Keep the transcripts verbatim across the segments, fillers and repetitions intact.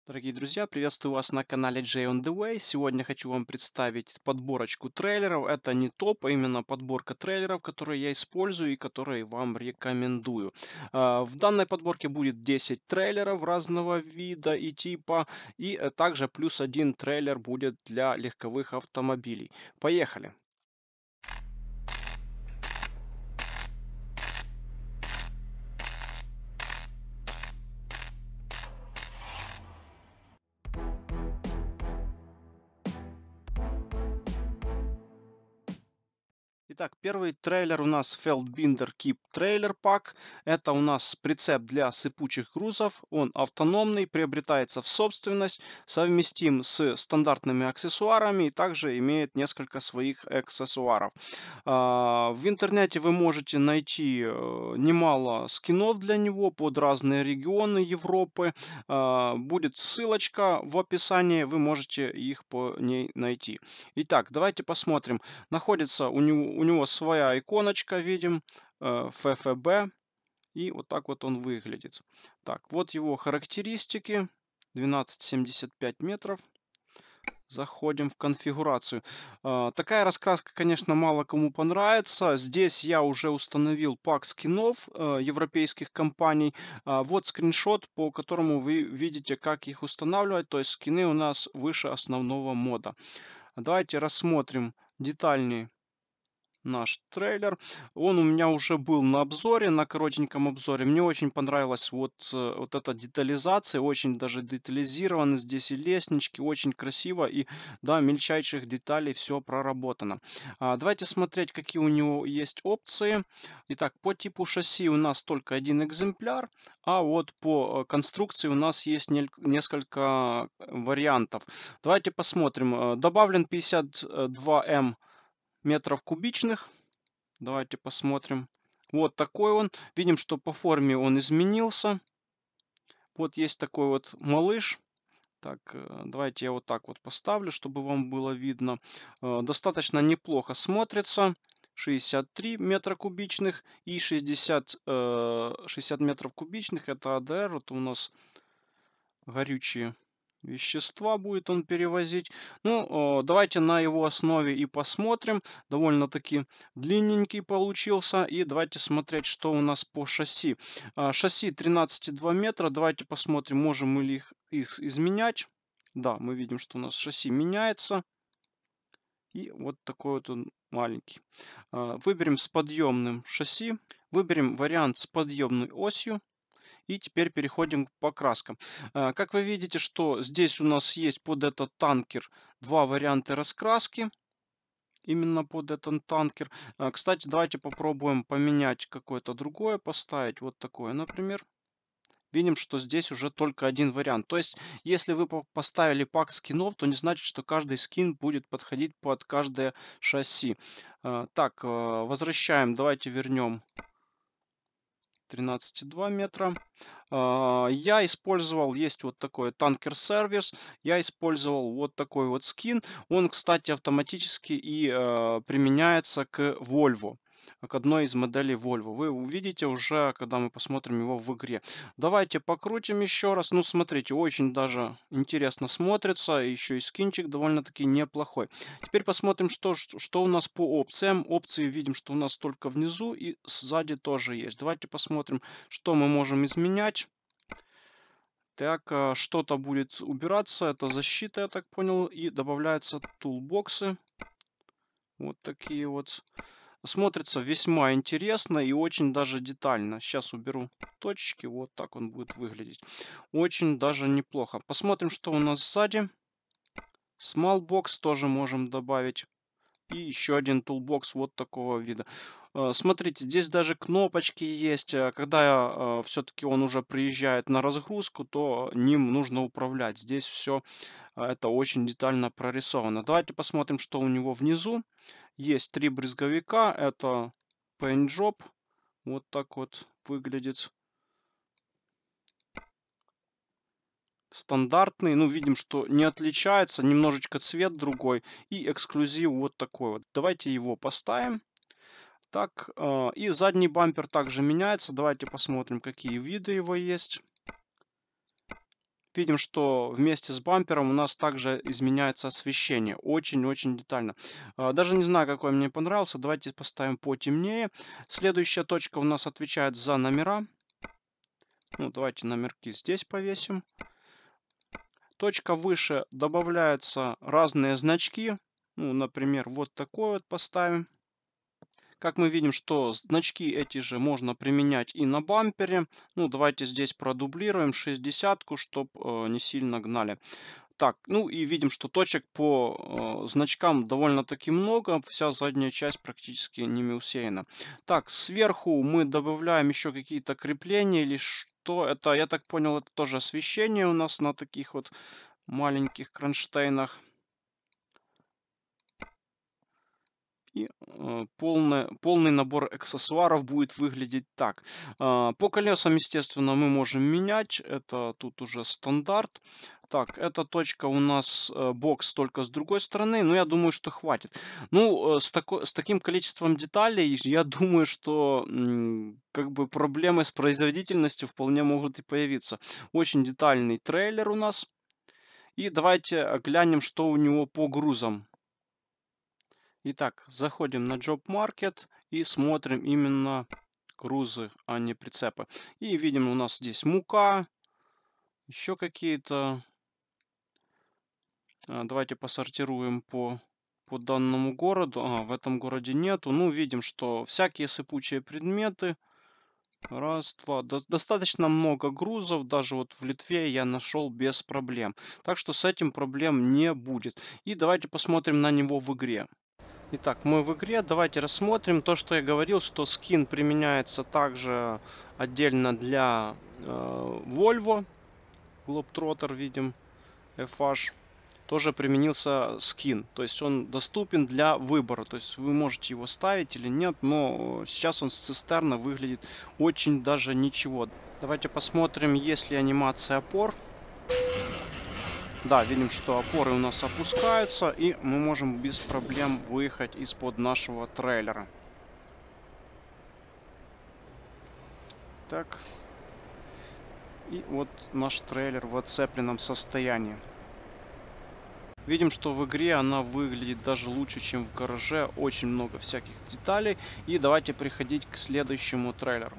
Дорогие друзья, приветствую вас на канале Jay on the Way. Сегодня хочу вам представить подборочку трейлеров. Это не топ, а именно подборка трейлеров, которые я использую и которые вам рекомендую. А, В данной подборке будет десять трейлеров разного вида и типа, и э, также плюс один трейлер будет для легковых автомобилей. Поехали! Итак, первый трейлер у нас Feldbinder Keep Trailer Pack. Это у нас прицеп для сыпучих грузов. Он автономный, приобретается в собственность, совместим с стандартными аксессуарами и также имеет несколько своих аксессуаров. А, В интернете вы можете найти э, немало скинов для него под разные регионы Европы. А, Будет ссылочка в описании, вы можете их по ней найти. Итак, давайте посмотрим. Находится у него, у него своя иконочка, видим, э, эф эф бэ, и вот так вот он выглядит. Так, вот его характеристики, двенадцать семьдесят пять метров. Заходим в конфигурацию. А, Такая раскраска, конечно, мало кому понравится. Здесь я уже установил пак скинов э, европейских компаний. А, Вот скриншот, по которому вы видите, как их устанавливать. То есть скины у нас выше основного мода. Давайте рассмотрим детальнее наш трейлер. Он у меня уже был на обзоре, на коротеньком обзоре. Мне очень понравилась вот, э, вот эта детализация, очень даже детализировано. Здесь и лестнички, очень красиво. И да, мельчайших деталей все проработано. А, давайте смотреть, какие у него есть опции. Итак, по типу шасси у нас только один экземпляр, а вот по э, конструкции у нас есть нель- несколько э, вариантов. Давайте посмотрим. Э, Добавлен пятьдесят два эм метров кубичных. Давайте посмотрим. Вот такой он. Видим, что по форме он изменился. Вот есть такой вот малыш. Так, э, давайте я вот так вот поставлю, чтобы вам было видно. Э, Достаточно неплохо смотрится. шестьдесят три метра кубичных и шестьдесят, э, шестьдесят метров кубичных. Это а дэ эр. Это у нас горючие вещества будет он перевозить. Ну, э, давайте на его основе и посмотрим. Довольно-таки длинненький получился. И давайте смотреть, что у нас по шасси. А, Шасси тринадцать и два метра. Давайте посмотрим, можем мы ли их, их изменять. Да, мы видим, что у нас шасси меняется. И вот такой вот он маленький. А, Выберем с подъемным шасси. Выберем вариант с подъемной осью. И теперь переходим к покраскам. А, Как вы видите, что здесь у нас есть под этот танкер два варианта раскраски. Именно под этот танкер. А, Кстати, давайте попробуем поменять какое-то другое, поставить вот такое, например. Видим, что здесь уже только один вариант. То есть, если вы по- поставили пак скинов, то не значит, что каждый скин будет подходить под каждое шасси. А, Так, э, возвращаем. Давайте вернем тринадцать и два метра. А, Я использовал, есть вот такой танкер сервис, я использовал вот такой вот скин. Он, кстати, автоматически и э, применяется к Volvo, к одной из моделей Volvo. Вы увидите уже, когда мы посмотрим его в игре. Давайте покрутим еще раз. Ну, смотрите, очень даже интересно смотрится. Еще и скинчик довольно-таки неплохой. Теперь посмотрим, что, ж- что у нас по опциям. Опции видим, что у нас только внизу и сзади тоже есть. Давайте посмотрим, что мы можем изменять. Так, а, что-то будет убираться. Это защита, я так понял. И добавляются тулбоксы. Вот такие вот. Смотрится весьма интересно и очень даже детально. Сейчас уберу точки. Вот так он будет выглядеть. Очень даже неплохо. Посмотрим, что у нас сзади. Small box тоже можем добавить. И еще один тулбокс вот такого вида. Э, Смотрите, здесь даже кнопочки есть. э, Когда все-таки он уже приезжает на разгрузку, то ним нужно управлять. Здесь все это очень детально прорисовано. Давайте посмотрим, что у него внизу. Есть три брызговика. Это paint job. Вот так вот выглядит. Стандартный. Ну, видим, что не отличается. Немножечко цвет другой. И эксклюзив вот такой вот. Давайте его поставим. Так, а, и задний бампер также меняется. Давайте посмотрим, какие виды его есть. Видим, что вместе с бампером у нас также изменяется освещение. Очень-очень детально. А, Даже не знаю, какой мне понравился. Давайте поставим потемнее. Следующая точка у нас отвечает за номера. Ну, давайте номерки здесь повесим. Точка выше добавляются разные значки. Ну, например, вот такой вот поставим. Как мы видим, что значки эти же можно применять и на бампере. Ну, давайте здесь продублируем шестидесятку, чтобы не сильно гнали. Так, ну и видим, что точек по э, значкам довольно-таки много. Вся задняя часть практически ними усеяна. Так, сверху мы добавляем еще какие-то крепления или что. Это, я так понял, это тоже освещение у нас на таких вот маленьких кронштейнах. И э, полный, полный набор аксессуаров будет выглядеть так. А, По колесам, естественно, мы можем менять. Это тут уже стандарт. Так, эта точка у нас э, бокс только с другой стороны, но я думаю, что хватит. Ну, э, с, тако- с таким количеством деталей, я думаю, что м, как бы проблемы с производительностью вполне могут и появиться. Очень детальный трейлер у нас. И давайте э, глянем, что у него по грузам. Итак, заходим на Job Market и смотрим именно грузы, а не прицепы. И видим, у нас здесь мука, еще какие-то. А, Давайте посортируем по, по данному городу. А, в этом городе нету. Ну, видим, что всякие сыпучие предметы. Раз, два. До- достаточно много грузов. Даже вот в Литве я нашел без проблем. Так что с этим проблем не будет. И давайте посмотрим на него в игре. Итак, мы в игре. Давайте рассмотрим то, что я говорил, что скин применяется также отдельно для э, Volvo. Globetrotter, видим, эф аш. Тоже применился скин. То есть он доступен для выбора. То есть вы можете его ставить или нет. Но сейчас он с цистерна выглядит очень даже ничего. Давайте посмотрим, есть ли анимация опор. Да, видим, что опоры у нас опускаются, и мы можем без проблем выехать из-под нашего трейлера. Так. И вот наш трейлер в отцепленном состоянии. Видим, что в игре она выглядит даже лучше, чем в гараже. Очень много всяких деталей. И давайте переходить к следующему трейлеру.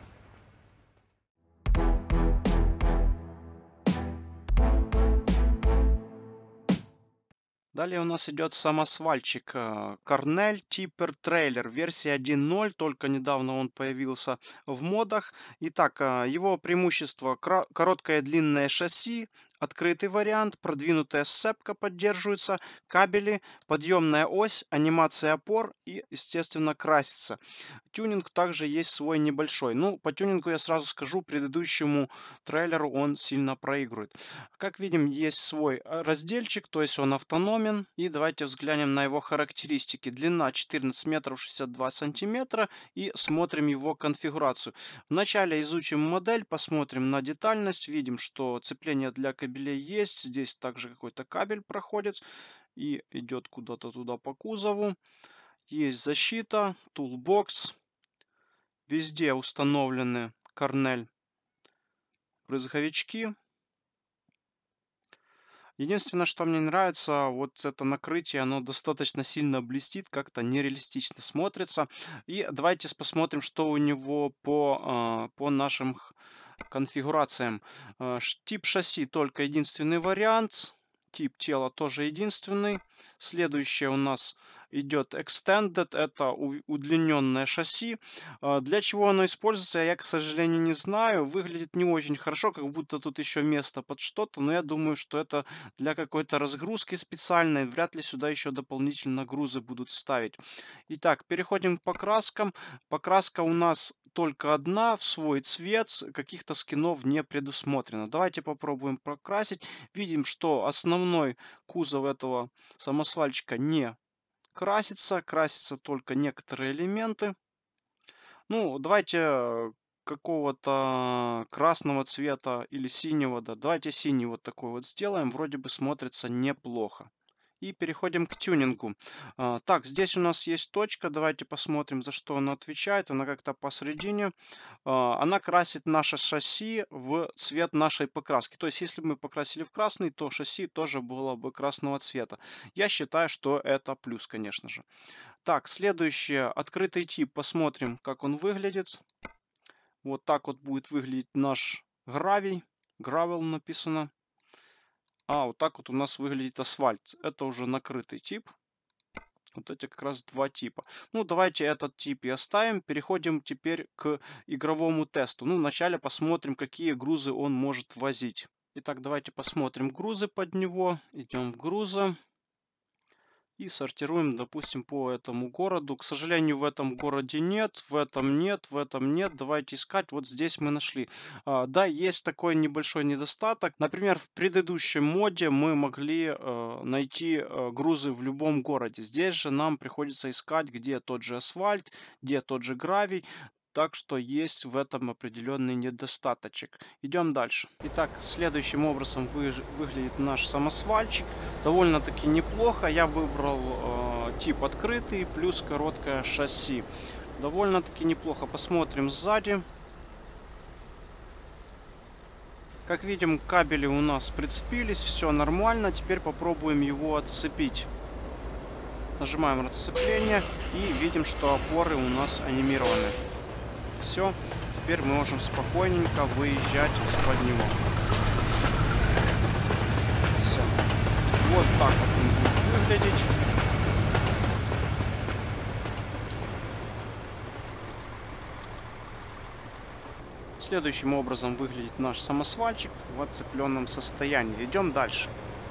Далее у нас идет самосвальчик э, Cornell Tipper Trailer, версия один ноль, только недавно он появился в модах. Итак, э, его преимущество: кра- короткое длинное шасси, открытый вариант, продвинутая сцепка поддерживается, кабели, подъемная ось, анимация опор и, естественно, красится. Тюнинг также есть свой небольшой. Ну, по тюнингу я сразу скажу, предыдущему трейлеру он сильно проигрывает. Как видим, есть свой э, разделчик, то есть он автономен. И давайте взглянем на его характеристики. Длина четырнадцать метров шестьдесят два сантиметра. И смотрим его конфигурацию. Вначале изучим модель, посмотрим на детальность. Видим, что цепление для кабелей есть. Здесь также какой-то кабель проходит и идет куда-то туда по кузову. Есть защита, toolbox. Везде установлены Cornell брызговички. Единственное, что мне нравится, вот это накрытие, оно достаточно сильно блестит, как-то нереалистично смотрится. И давайте с- посмотрим, что у него по, а, по нашим х- конфигурациям. А, ш- Тип шасси только единственный вариант. Тип тела тоже единственный. Следующее у нас идет Extended, это у- удлиненное шасси. А, Для чего оно используется, я, к сожалению, не знаю. Выглядит не очень хорошо, как будто тут еще место под что-то, но я думаю, что это для какой-то разгрузки специальной. Вряд ли сюда еще дополнительно грузы будут ставить. Итак, переходим к покраскам. Покраска у нас только одна, в свой цвет, с- каких-то скинов не предусмотрено. Давайте попробуем прокрасить. Видим, что основной кузов этого самосвальчика не красится, красятся только некоторые элементы. Ну, давайте э, какого-то красного цвета или синего, да. Давайте синий вот такой вот сделаем. Вроде бы смотрится неплохо. И переходим к тюнингу. А, так, здесь у нас есть точка. Давайте посмотрим, за что она отвечает. Она как-то посередине. А, она красит наше шасси в цвет нашей покраски. То есть, если бы мы покрасили в красный, то шасси тоже было бы красного цвета. Я считаю, что это плюс, конечно же. Так, следующее. Открытый тип. Посмотрим, как он выглядит. Вот так вот будет выглядеть наш гравий. Gravel написано. А, вот так вот у нас выглядит асфальт. Это уже накрытый тип. Вот эти как раз два типа. Ну, давайте этот тип и оставим. Переходим теперь к игровому тесту. Ну, вначале посмотрим, какие грузы он может возить. Итак, давайте посмотрим грузы под него. Идем в грузы. И сортируем, допустим, по этому городу. К сожалению, в этом городе нет, в этом нет, в этом нет. Давайте искать. Вот здесь мы нашли. А, да, есть такой небольшой недостаток. Например, в предыдущем моде мы могли э, найти э, грузы в любом городе. Здесь же нам приходится искать, где тот же асфальт, где тот же гравий. Так что есть в этом определенный недостаточек. Идем дальше. Итак, следующим образом вы, выглядит наш самосвальчик. Довольно-таки неплохо. Я выбрал э, тип открытый плюс короткое шасси. Довольно-таки неплохо. Посмотрим сзади. Как видим, кабели у нас прицепились. Все нормально. Теперь попробуем его отцепить. Нажимаем расцепление и видим, что опоры у нас анимированы. Все, теперь мы можем спокойненько выезжать из-под него. Все. Вот так вот он будет выглядеть. Следующим образом выглядит наш самосвальчик в отцепленном состоянии. Идем дальше.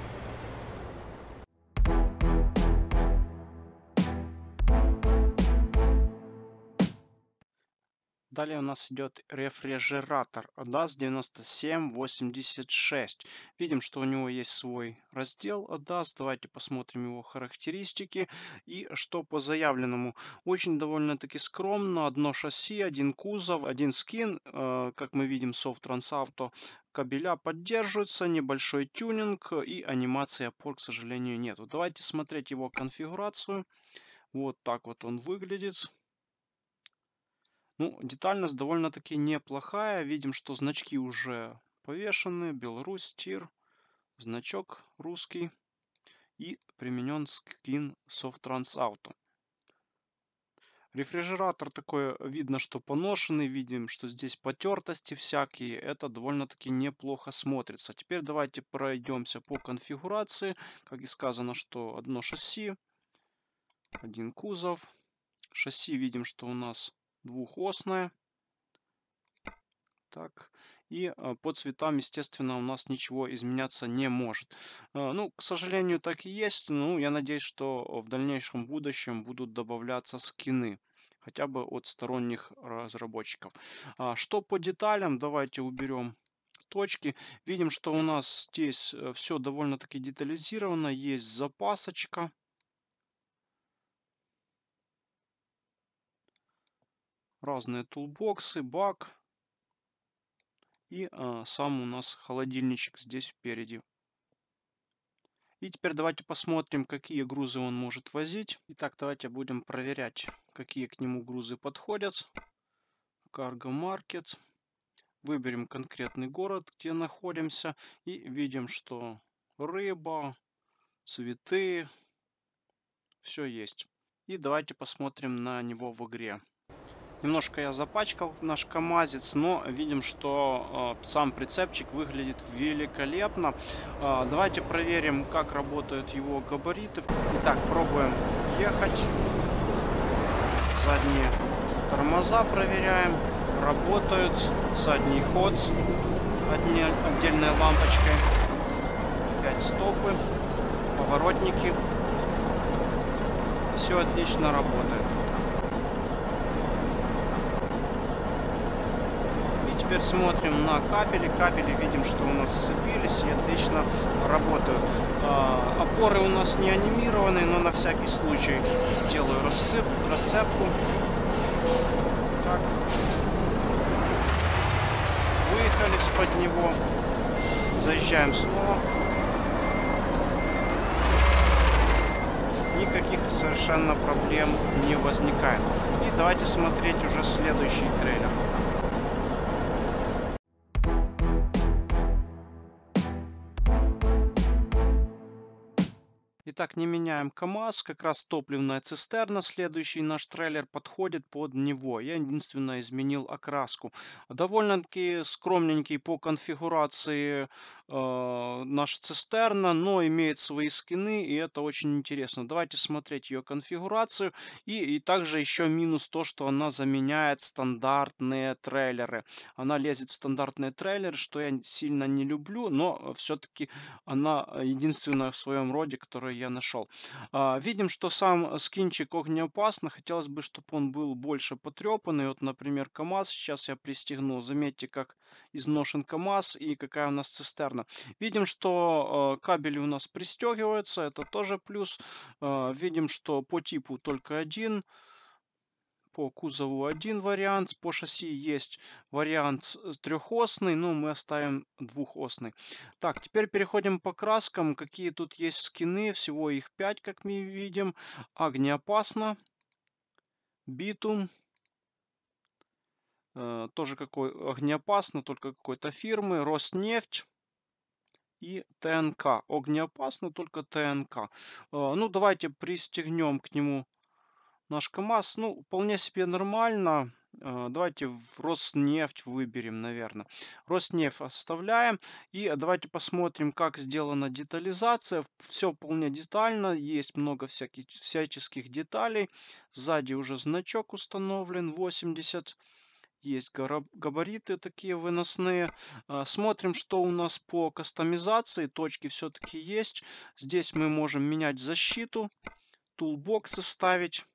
Далее у нас идет рефрижератор АДАС девяносто семь восемьдесят шесть. Видим, что у него есть свой раздел АДАС. Давайте посмотрим его характеристики. И что по заявленному. Очень довольно-таки скромно. Одно шасси, один кузов, один скин. Э, как мы видим, Softrans Auto. Кабеля поддерживаются, небольшой тюнинг и анимации опор, к сожалению, нету. Давайте смотреть его конфигурацию. Вот так вот он выглядит. Ну, детальность довольно-таки неплохая. Видим, что значки уже повешены. Беларусь, тир, значок русский. И применен скин Softrans Auto. Рефрижератор такой, видно, что поношенный. Видим, что здесь потертости всякие. Это довольно-таки неплохо смотрится. Теперь давайте пройдемся по конфигурации. Как и сказано, что одно шасси, один кузов. Шасси видим, что у нас двухосное. Так. И э, по цветам, естественно, у нас ничего изменяться не может. Э, ну, к сожалению, так и есть. Ну, я надеюсь, что в дальнейшем будущем будут добавляться скины. Хотя бы от сторонних разработчиков. А, что по деталям? Давайте уберем точки. Видим, что у нас здесь все довольно-таки детализировано. Есть запасочка. Разные тулбоксы, бак. И а, сам у нас холодильничек здесь впереди. И теперь давайте посмотрим, какие грузы он может возить. Итак, давайте будем проверять, какие к нему грузы подходят. Cargo Market. Выберем конкретный город, где находимся. И видим, что рыба, цветы, все есть. И давайте посмотрим на него в игре. Немножко я запачкал наш КамАЗец, но видим, что э, сам прицепчик выглядит великолепно. Э, давайте проверим, как работают его габариты. Итак, пробуем ехать. Задние тормоза проверяем. Работают. Задний ход одни, отдельной лампочкой. Опять стопы. Поворотники. Все отлично работает. Теперь смотрим на кабели. Кабели видим, что у нас сцепились и отлично работают. А, опоры у нас не анимированы, но на всякий случай сделаю рассып, расцепку. Так. Выехали с-под него. Заезжаем снова. совершенно проблем не возникает. И давайте смотреть уже следующий трейлер. Итак, не меняем КамАЗ, как раз топливная цистерна, следующий наш трейлер подходит под него. Я единственное изменил окраску. Довольно-таки скромненький по конфигурации э, наша цистерна, но имеет свои скины, и это очень интересно. Давайте смотреть ее конфигурацию. И, и также еще минус то, что она заменяет стандартные трейлеры. Она лезет в стандартные трейлеры, что я сильно не люблю, но все-таки она единственная в своем роде, которую я нашел. А, видим, что сам скинчик огнеопасный. Хотелось бы, чтобы он был больше потрепанный. Вот, например, КамАЗ. Сейчас я пристегну. Заметьте, как изношен КамАЗ и какая у нас цистерна. Видим, что э, кабели у нас пристегиваются. Это тоже плюс. Э, видим, что по типу только один. По кузову один вариант, по шасси есть вариант трехосный, но мы оставим двухосный. Так, теперь переходим по краскам. Какие тут есть скины? Всего их пять, как мы видим. Огнеопасно, битум, э, тоже какой огнеопасно, только какой-то фирмы, Роснефть и ТНК. Огнеопасно, только ТНК. Э, ну, давайте пристегнем к нему наш КамАЗ. Ну, вполне себе нормально. Давайте в Роснефть выберем, наверное. Роснефть оставляем. И давайте посмотрим, как сделана детализация. Все вполне детально. Есть много всяких, всяческих деталей. Сзади уже значок установлен восемьдесят. Есть габариты такие выносные. Смотрим, что у нас по кастомизации. Точки все-таки есть. Здесь мы можем менять защиту. Тулбоксы ставить.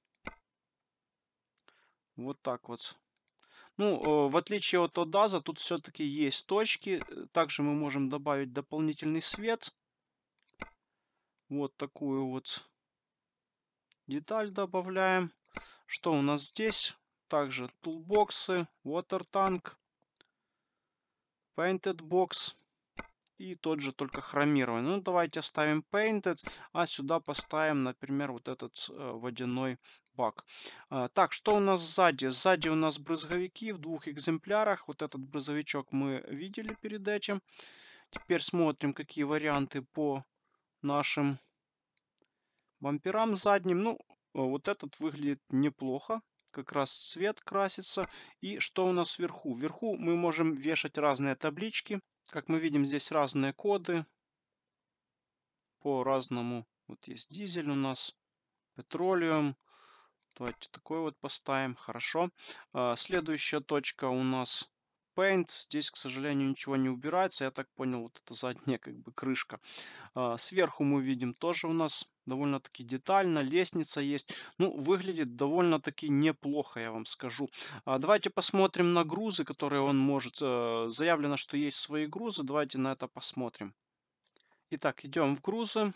Вот так вот. Ну, в отличие от Одаза, тут все-таки есть точки. Также мы можем добавить дополнительный свет. Вот такую вот деталь добавляем. Что у нас здесь? Также тулбоксы, water tank, painted box и тот же, только хромированный. Ну, давайте оставим painted, а сюда поставим, например, вот этот э, водяной бак. А, так, что у нас сзади? Сзади у нас брызговики в двух экземплярах. Вот этот брызговичок мы видели перед этим. Теперь смотрим, какие варианты по нашим бамперам задним. Ну, вот этот выглядит неплохо. Как раз цвет красится. И что у нас вверху? Вверху мы можем вешать разные таблички. Как мы видим, здесь разные коды. По-разному. Вот есть дизель у нас, петролиум. Давайте такой вот поставим. Хорошо. А, следующая точка у нас Paint. Здесь, к сожалению, ничего не убирается. Я так понял, вот это задняя как бы крышка. А, сверху мы видим тоже у нас довольно-таки детально. Лестница есть. Ну, выглядит довольно-таки неплохо, я вам скажу. А, давайте посмотрим на грузы, которые он может. А, заявлено, что есть свои грузы. Давайте на это посмотрим. Итак, идем в грузы.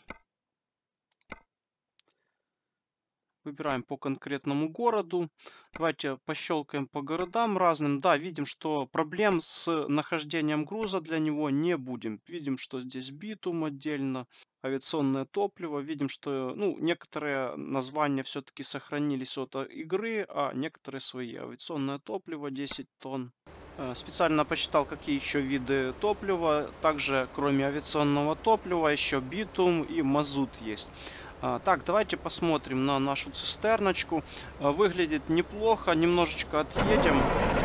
Выбираем по конкретному городу. Давайте пощелкаем по городам разным. Да, видим, что проблем с нахождением груза для него не будем. Видим, что здесь битум отдельно, авиационное топливо. Видим, что ну, некоторые названия все-таки сохранились от игры, а некоторые свои. Авиационное топливо десять тонн. Специально посчитал, какие еще виды топлива. Также, кроме авиационного топлива, еще битум и мазут есть. Так, давайте посмотрим на нашу цистерночку. Выглядит неплохо. Немножечко отъедем.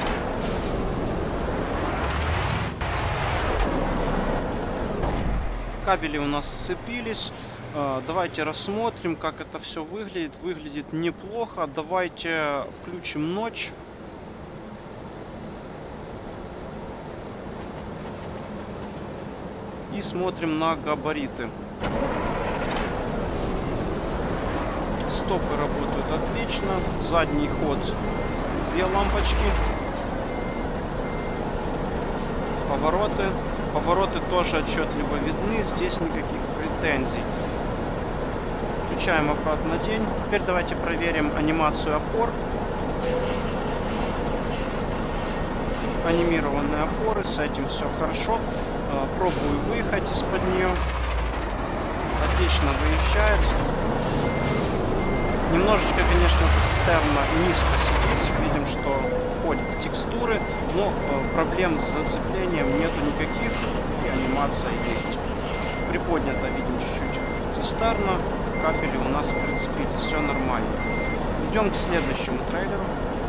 Кабели у нас сцепились. Давайте рассмотрим, как это все выглядит. Выглядит неплохо. Давайте включим ночь. И смотрим на габариты. Стопы работают отлично. Задний ход две лампочки. Повороты. Повороты тоже отчетливо видны. Здесь никаких претензий. Включаем обратно день. Теперь давайте проверим анимацию опор. Анимированные опоры. С этим все хорошо. Пробую выехать из-под нее. Отлично выезжает. Немножечко, конечно, цистерна низко сидит. Видим, что входит в текстуры, но э, проблем с зацеплением нету никаких. И анимация есть. Приподнято, видим, чуть-чуть цистерна. Капели у нас, в принципе, все нормально. Идем к следующему трейлеру.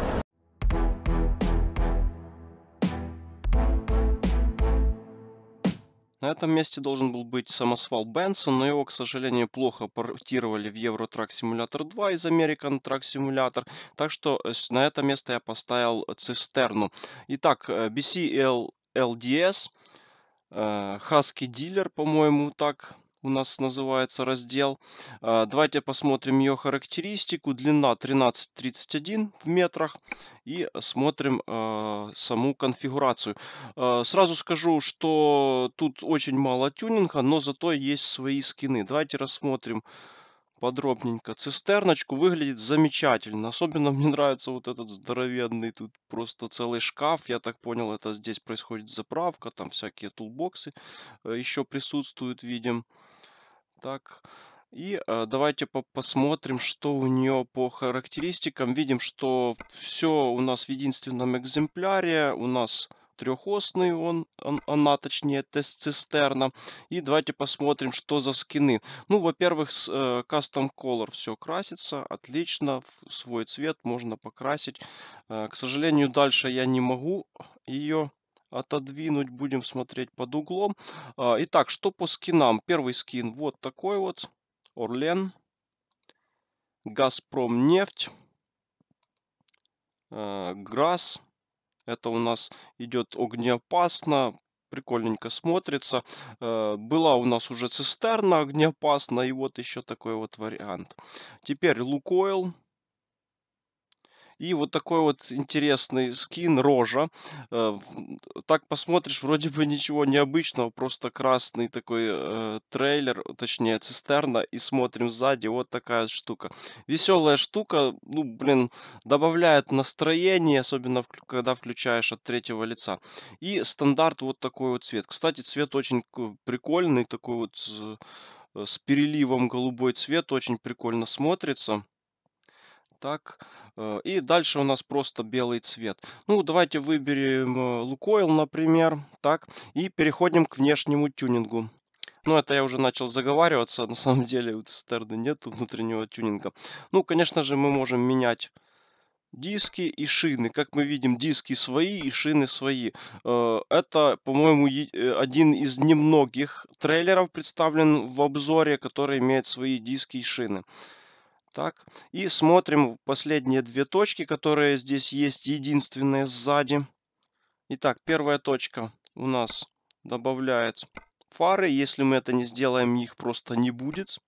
На этом месте должен был быть самосвал Бенсон, но его, к сожалению, плохо портировали в Euro Truck Simulator два из American Truck Simulator, так что на это место я поставил цистерну. Итак, би си эл ди эс, Husky Dealer, по-моему, так у нас называется раздел. Давайте посмотрим ее характеристику. Длина тринадцать тридцать один в метрах. И смотрим э, саму конфигурацию. Э, сразу скажу, что тут очень мало тюнинга, но зато есть свои скины. Давайте рассмотрим подробненько. Цистерночку выглядит замечательно. Особенно мне нравится вот этот здоровенный, тут просто целый шкаф. Я так понял, это здесь происходит заправка. Там всякие тулбоксы э, еще присутствуют, видим. Так, и э, давайте по посмотрим, что у нее по характеристикам. Видим, что все у нас в единственном экземпляре. У нас трехосный он, он, она, точнее, тест-цистерна. И давайте посмотрим, что за скины. Ну, во-первых, с э, Custom Color все красится. Отлично, в свой цвет можно покрасить. Э, к сожалению, дальше я не могу ее отодвинуть, будем смотреть под углом. Итак, что по скинам? Первый скин вот такой вот. Орлен. Газпром нефть. Грасс. Это у нас идет огнеопасно. Прикольненько смотрится. Была у нас уже цистерна огнеопасна. И вот еще такой вот вариант. Теперь Лукойл. И вот такой вот интересный скин рожа. Так посмотришь, вроде бы ничего необычного, просто красный такой э, трейлер, точнее цистерна, и смотрим сзади, вот такая штука. Веселая штука, ну блин, добавляет настроение, особенно в, когда включаешь от третьего лица. И стандарт вот такой вот цвет. Кстати, цвет очень прикольный, такой вот с, с переливом голубой цвет, очень прикольно смотрится. Так, и дальше у нас просто белый цвет. Ну, давайте выберем Лукойл, например. Так, и переходим к внешнему тюнингу. Ну, это я уже начал заговариваться. На самом деле у цистерны нет внутреннего тюнинга. Ну, конечно же, мы можем менять диски и шины. Как мы видим, диски свои и шины свои. Это, по-моему, один из немногих трейлеров представлен в обзоре, который имеет свои диски и шины. Так, и смотрим последние две точки, которые здесь есть, единственные сзади. Итак, первая точка у нас добавляет фары. Если мы это не сделаем, их просто не будет.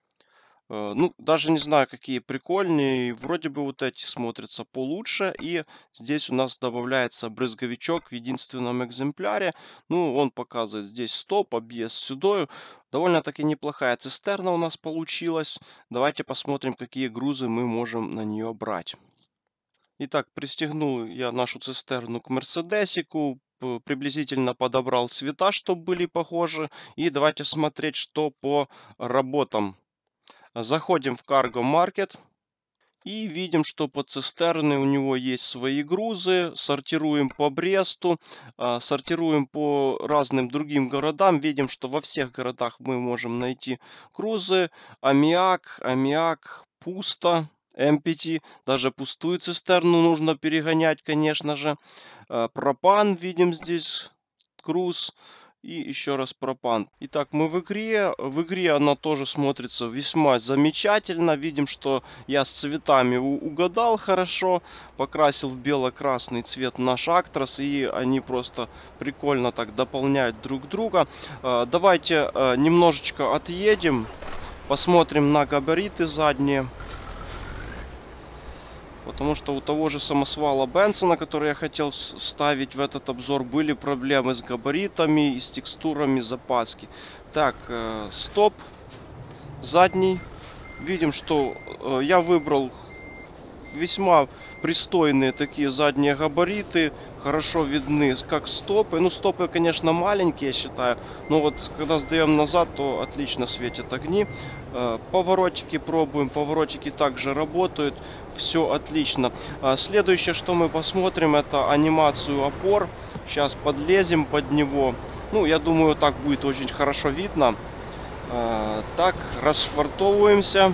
Ну, даже не знаю, какие прикольные. Вроде бы вот эти смотрятся получше. И здесь у нас добавляется брызговичок в единственном экземпляре. Ну, он показывает здесь стоп, объезд сюда. Довольно-таки неплохая цистерна у нас получилась. Давайте посмотрим, какие грузы мы можем на нее брать. Итак, пристегнул я нашу цистерну к Мерседесику. Приблизительно подобрал цвета, чтобы были похожи. И давайте смотреть, что по работам. Заходим в Cargo Market и видим, что под цистерной у него есть свои грузы. Сортируем по Бресту, сортируем по разным другим городам. Видим, что во всех городах мы можем найти грузы. Аммиак, аммиак, пусто, Empty. Даже пустую цистерну нужно перегонять, конечно же. Пропан, видим здесь груз. И еще раз пропан. Итак, мы в игре. В игре она тоже смотрится весьма замечательно. Видим, что я с цветами угадал хорошо. Покрасил в бело-красный цвет наш Actros. И они просто прикольно так дополняют друг друга. Давайте немножечко отъедем. Посмотрим на габариты задние. Потому что у того же самосвала Бенсона, который я хотел вставить в этот обзор, были проблемы с габаритами и с текстурами запаски. Так, э, стоп. Задний. Видим, что э, я выбрал весьма пристойные такие задние габариты, хорошо видны как стопы. Ну, стопы, конечно, маленькие, я считаю, но вот когда сдаем назад, то отлично светят огни. Поворотики пробуем, поворотики также работают, все отлично. Следующее, что мы посмотрим, это анимацию опор. Сейчас подлезем под него. Ну, я думаю, так будет очень хорошо видно. Так, расшвартовываемся.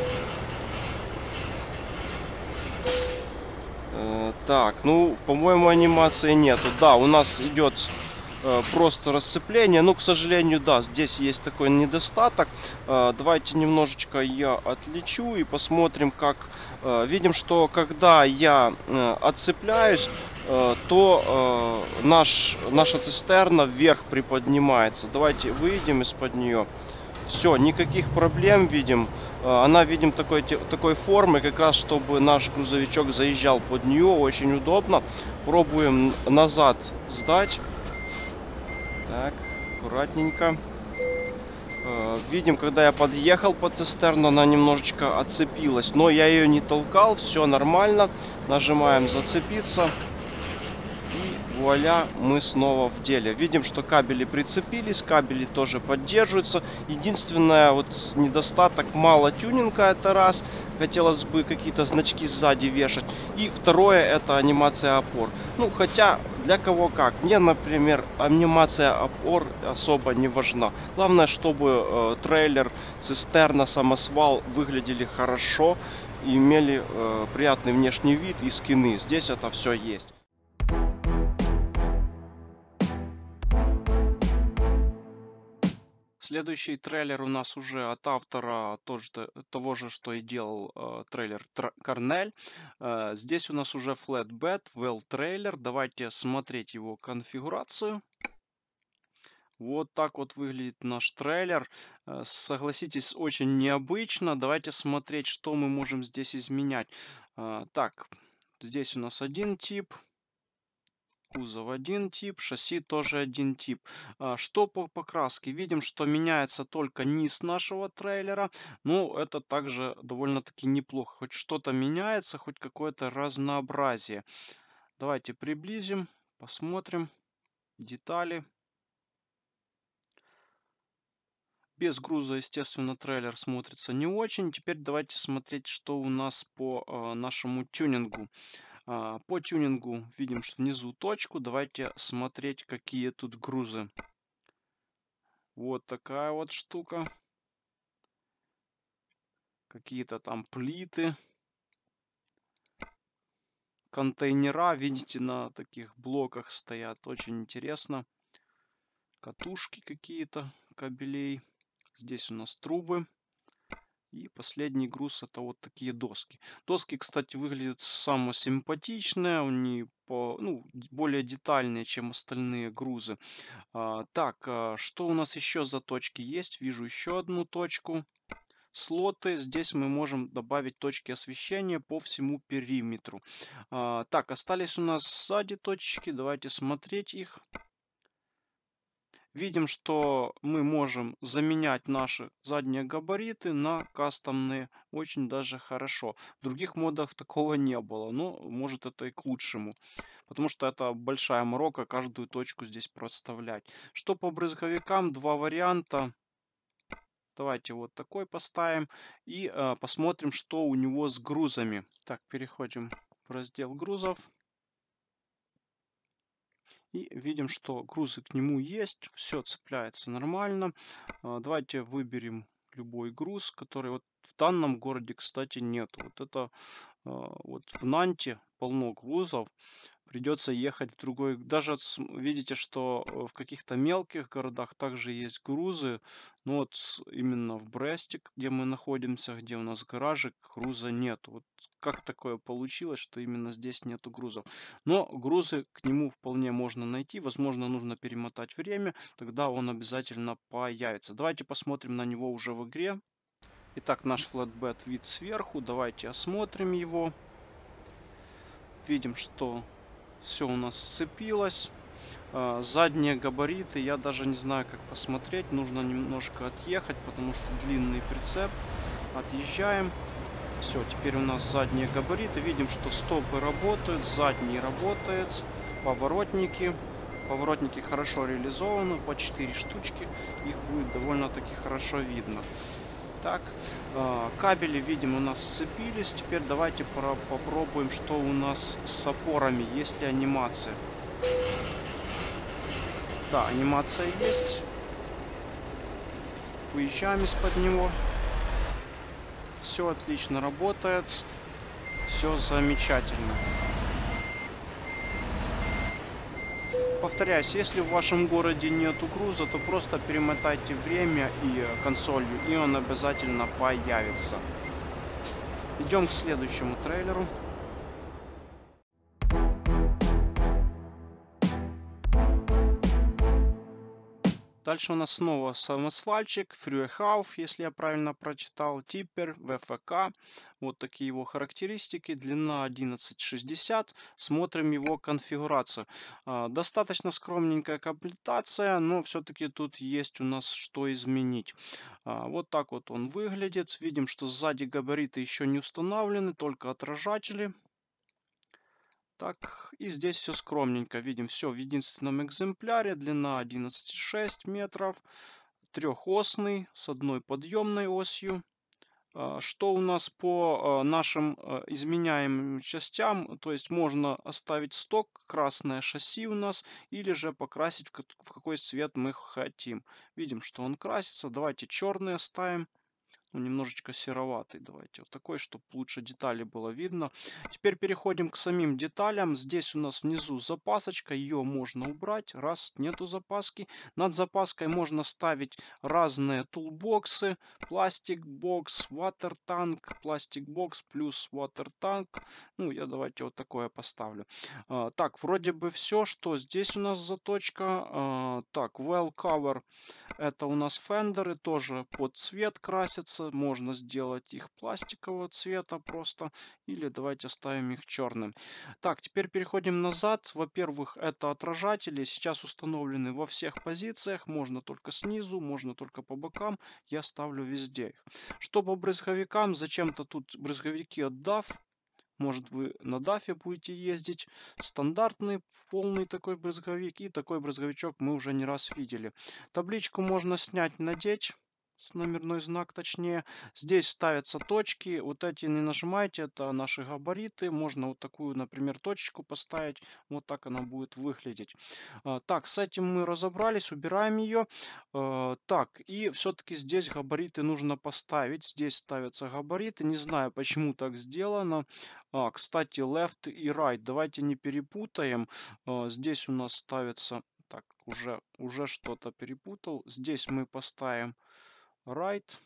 Так, ну, по-моему, анимации нету. Да, у нас идет э, просто расцепление. Ну, к сожалению, да, здесь есть такой недостаток. Э, давайте немножечко я отлечу и посмотрим, как... Э, видим, что когда я э, отцепляюсь, э, то э, наш, наша цистерна вверх приподнимается. Давайте выйдем из-под нее. Все, никаких проблем видим. Она, видим, такой, такой формы, как раз чтобы наш грузовичок заезжал под нее. Очень удобно. Пробуем назад сдать. Так, аккуратненько. Видим, когда я подъехал под цистерну, она немножечко отцепилась. Но я ее не толкал, все нормально. Нажимаем зацепиться. И вуаля, мы снова в деле. Видим, что кабели прицепились, кабели тоже поддерживаются. Единственное, вот недостаток, мало тюнинга, это раз. Хотелось бы какие-то значки сзади вешать. И второе, это анимация опор. Ну, хотя, для кого как. Мне, например, анимация опор особо не важна. Главное, чтобы э, трейлер, цистерна, самосвал выглядели хорошо и имели э, приятный внешний вид и скины. Здесь это все есть. Следующий трейлер у нас уже от автора тоже, того же, что и делал э, трейлер Корнель. Э, здесь у нас уже Flatbed, Well трейлер. Давайте смотреть его конфигурацию. Вот так вот выглядит наш трейлер. Э, согласитесь, очень необычно. Давайте смотреть, что мы можем здесь изменять. Э, так, здесь у нас один тип. Кузов один тип, шасси тоже один тип. А, что по покраске? Видим, что меняется только низ нашего трейлера. Ну, это также довольно-таки неплохо. Хоть что-то меняется, хоть какое-то разнообразие. Давайте приблизим, посмотрим. Детали. Без груза, естественно, трейлер смотрится не очень. Теперь давайте смотреть, что у нас по э, нашему тюнингу. По тюнингу видим, что внизу точку. Давайте смотреть, какие тут грузы. Вот такая вот штука. Какие-то там плиты. Контейнера, видите, на таких блоках стоят. Очень интересно. Катушки какие-то, кабелей. Здесь у нас трубы. И последний груз — это вот такие доски. Доски, кстати, выглядят самые симпатичные. Они по, ну, более детальные, чем остальные грузы. А, так, а, что у нас еще за точки есть? Вижу еще одну точку. Слоты. Здесь мы можем добавить точки освещения по всему периметру. А, так, остались у нас сзади точки. Давайте смотреть их. Видим, что мы можем заменять наши задние габариты на кастомные очень даже хорошо. В других модах такого не было, но может это и к лучшему. Потому что это большая морока каждую точку здесь проставлять. Что по брызговикам, два варианта. Давайте вот такой поставим и э, посмотрим, что у него с грузами. Так, переходим в раздел грузов. И видим, что грузы к нему есть, все цепляется нормально. Давайте выберем любой груз, который вот в данном городе, кстати, нет. Вот это вот в Нанте полно грузов. Придется ехать в другой. Даже видите, что в каких-то мелких городах также есть грузы. Но вот именно в Бресте, где мы находимся, где у нас гаражик, груза нет. Вот как такое получилось, что именно здесь нету грузов. Но грузы к нему вполне можно найти. Возможно, нужно перемотать время. Тогда он обязательно появится. Давайте посмотрим на него уже в игре. Итак, наш флетбед вид сверху. Давайте осмотрим его. Видим, что все у нас сцепилось. А, задние габариты, я даже не знаю, как посмотреть. Нужно немножко отъехать, потому что длинный прицеп. Отъезжаем. Все, теперь у нас задние габариты. Видим, что стопы работают, задние работают, поворотники. Поворотники хорошо реализованы, по четыре штучки. Их будет довольно-таки хорошо видно. Так, э, кабели, видим, у нас сцепились. Теперь давайте попробуем, что у нас с опорами. Есть ли анимация? Да, анимация есть. Выезжаем из-под него. Все отлично работает. Все замечательно. Повторяюсь, если в вашем городе нету груза, то просто перемотайте время и консолью, и он обязательно появится. Идем к следующему трейлеру. Дальше у нас снова самосвальчик, фрюехауф, если я правильно прочитал, типпер, ВФК. Вот такие его характеристики. Длина одиннадцать шестьдесят. Смотрим его конфигурацию. Достаточно скромненькая комплектация, но все-таки тут есть у нас что изменить. Вот так вот он выглядит. Видим, что сзади габариты еще не установлены, только отражатели. Так, и здесь все скромненько. Видим, все в единственном экземпляре. Длина одиннадцать шесть метров. Трехосный, с одной подъемной осью. Что у нас по нашим изменяемым частям? То есть можно оставить сток, красное шасси у нас, или же покрасить в какой цвет мы хотим. Видим, что он красится. Давайте черный оставим. Ну, немножечко сероватый. Давайте вот такой, чтобы лучше детали было видно. Теперь переходим к самим деталям. Здесь у нас внизу запасочка. Ее можно убрать. Раз, нету запаски. Над запаской можно ставить разные тулбоксы. Пластик бокс, ватер танк, пластик бокс плюс ватер танк. Ну, я давайте вот такое поставлю. А, так, вроде бы все, что здесь у нас заточка. А, так, well cover. Это у нас фендеры, тоже под цвет красятся. Можно сделать их пластикового цвета просто. Или давайте оставим их черным. Так, теперь переходим назад. Во-первых, это отражатели. Сейчас установлены во всех позициях. Можно только снизу, можно только по бокам. Я ставлю везде их. Что по брызговикам? Зачем-то тут брызговики от даф. Может, вы на дафе будете ездить. Стандартный, полный такой брызговик. И такой брызговичок мы уже не раз видели. Табличку можно снять, надеть. С номерной знак, точнее. Здесь ставятся точки. Вот эти не нажимайте, это наши габариты. Можно вот такую, например, точечку поставить. Вот так она будет выглядеть. А, так, с этим мы разобрались. Убираем ее. А, так, и все-таки здесь габариты нужно поставить. Здесь ставятся габариты. Не знаю, почему так сделано. А, кстати, left и right. Давайте не перепутаем. А, здесь у нас ставится... Так, уже, уже что-то перепутал. Здесь мы поставим right.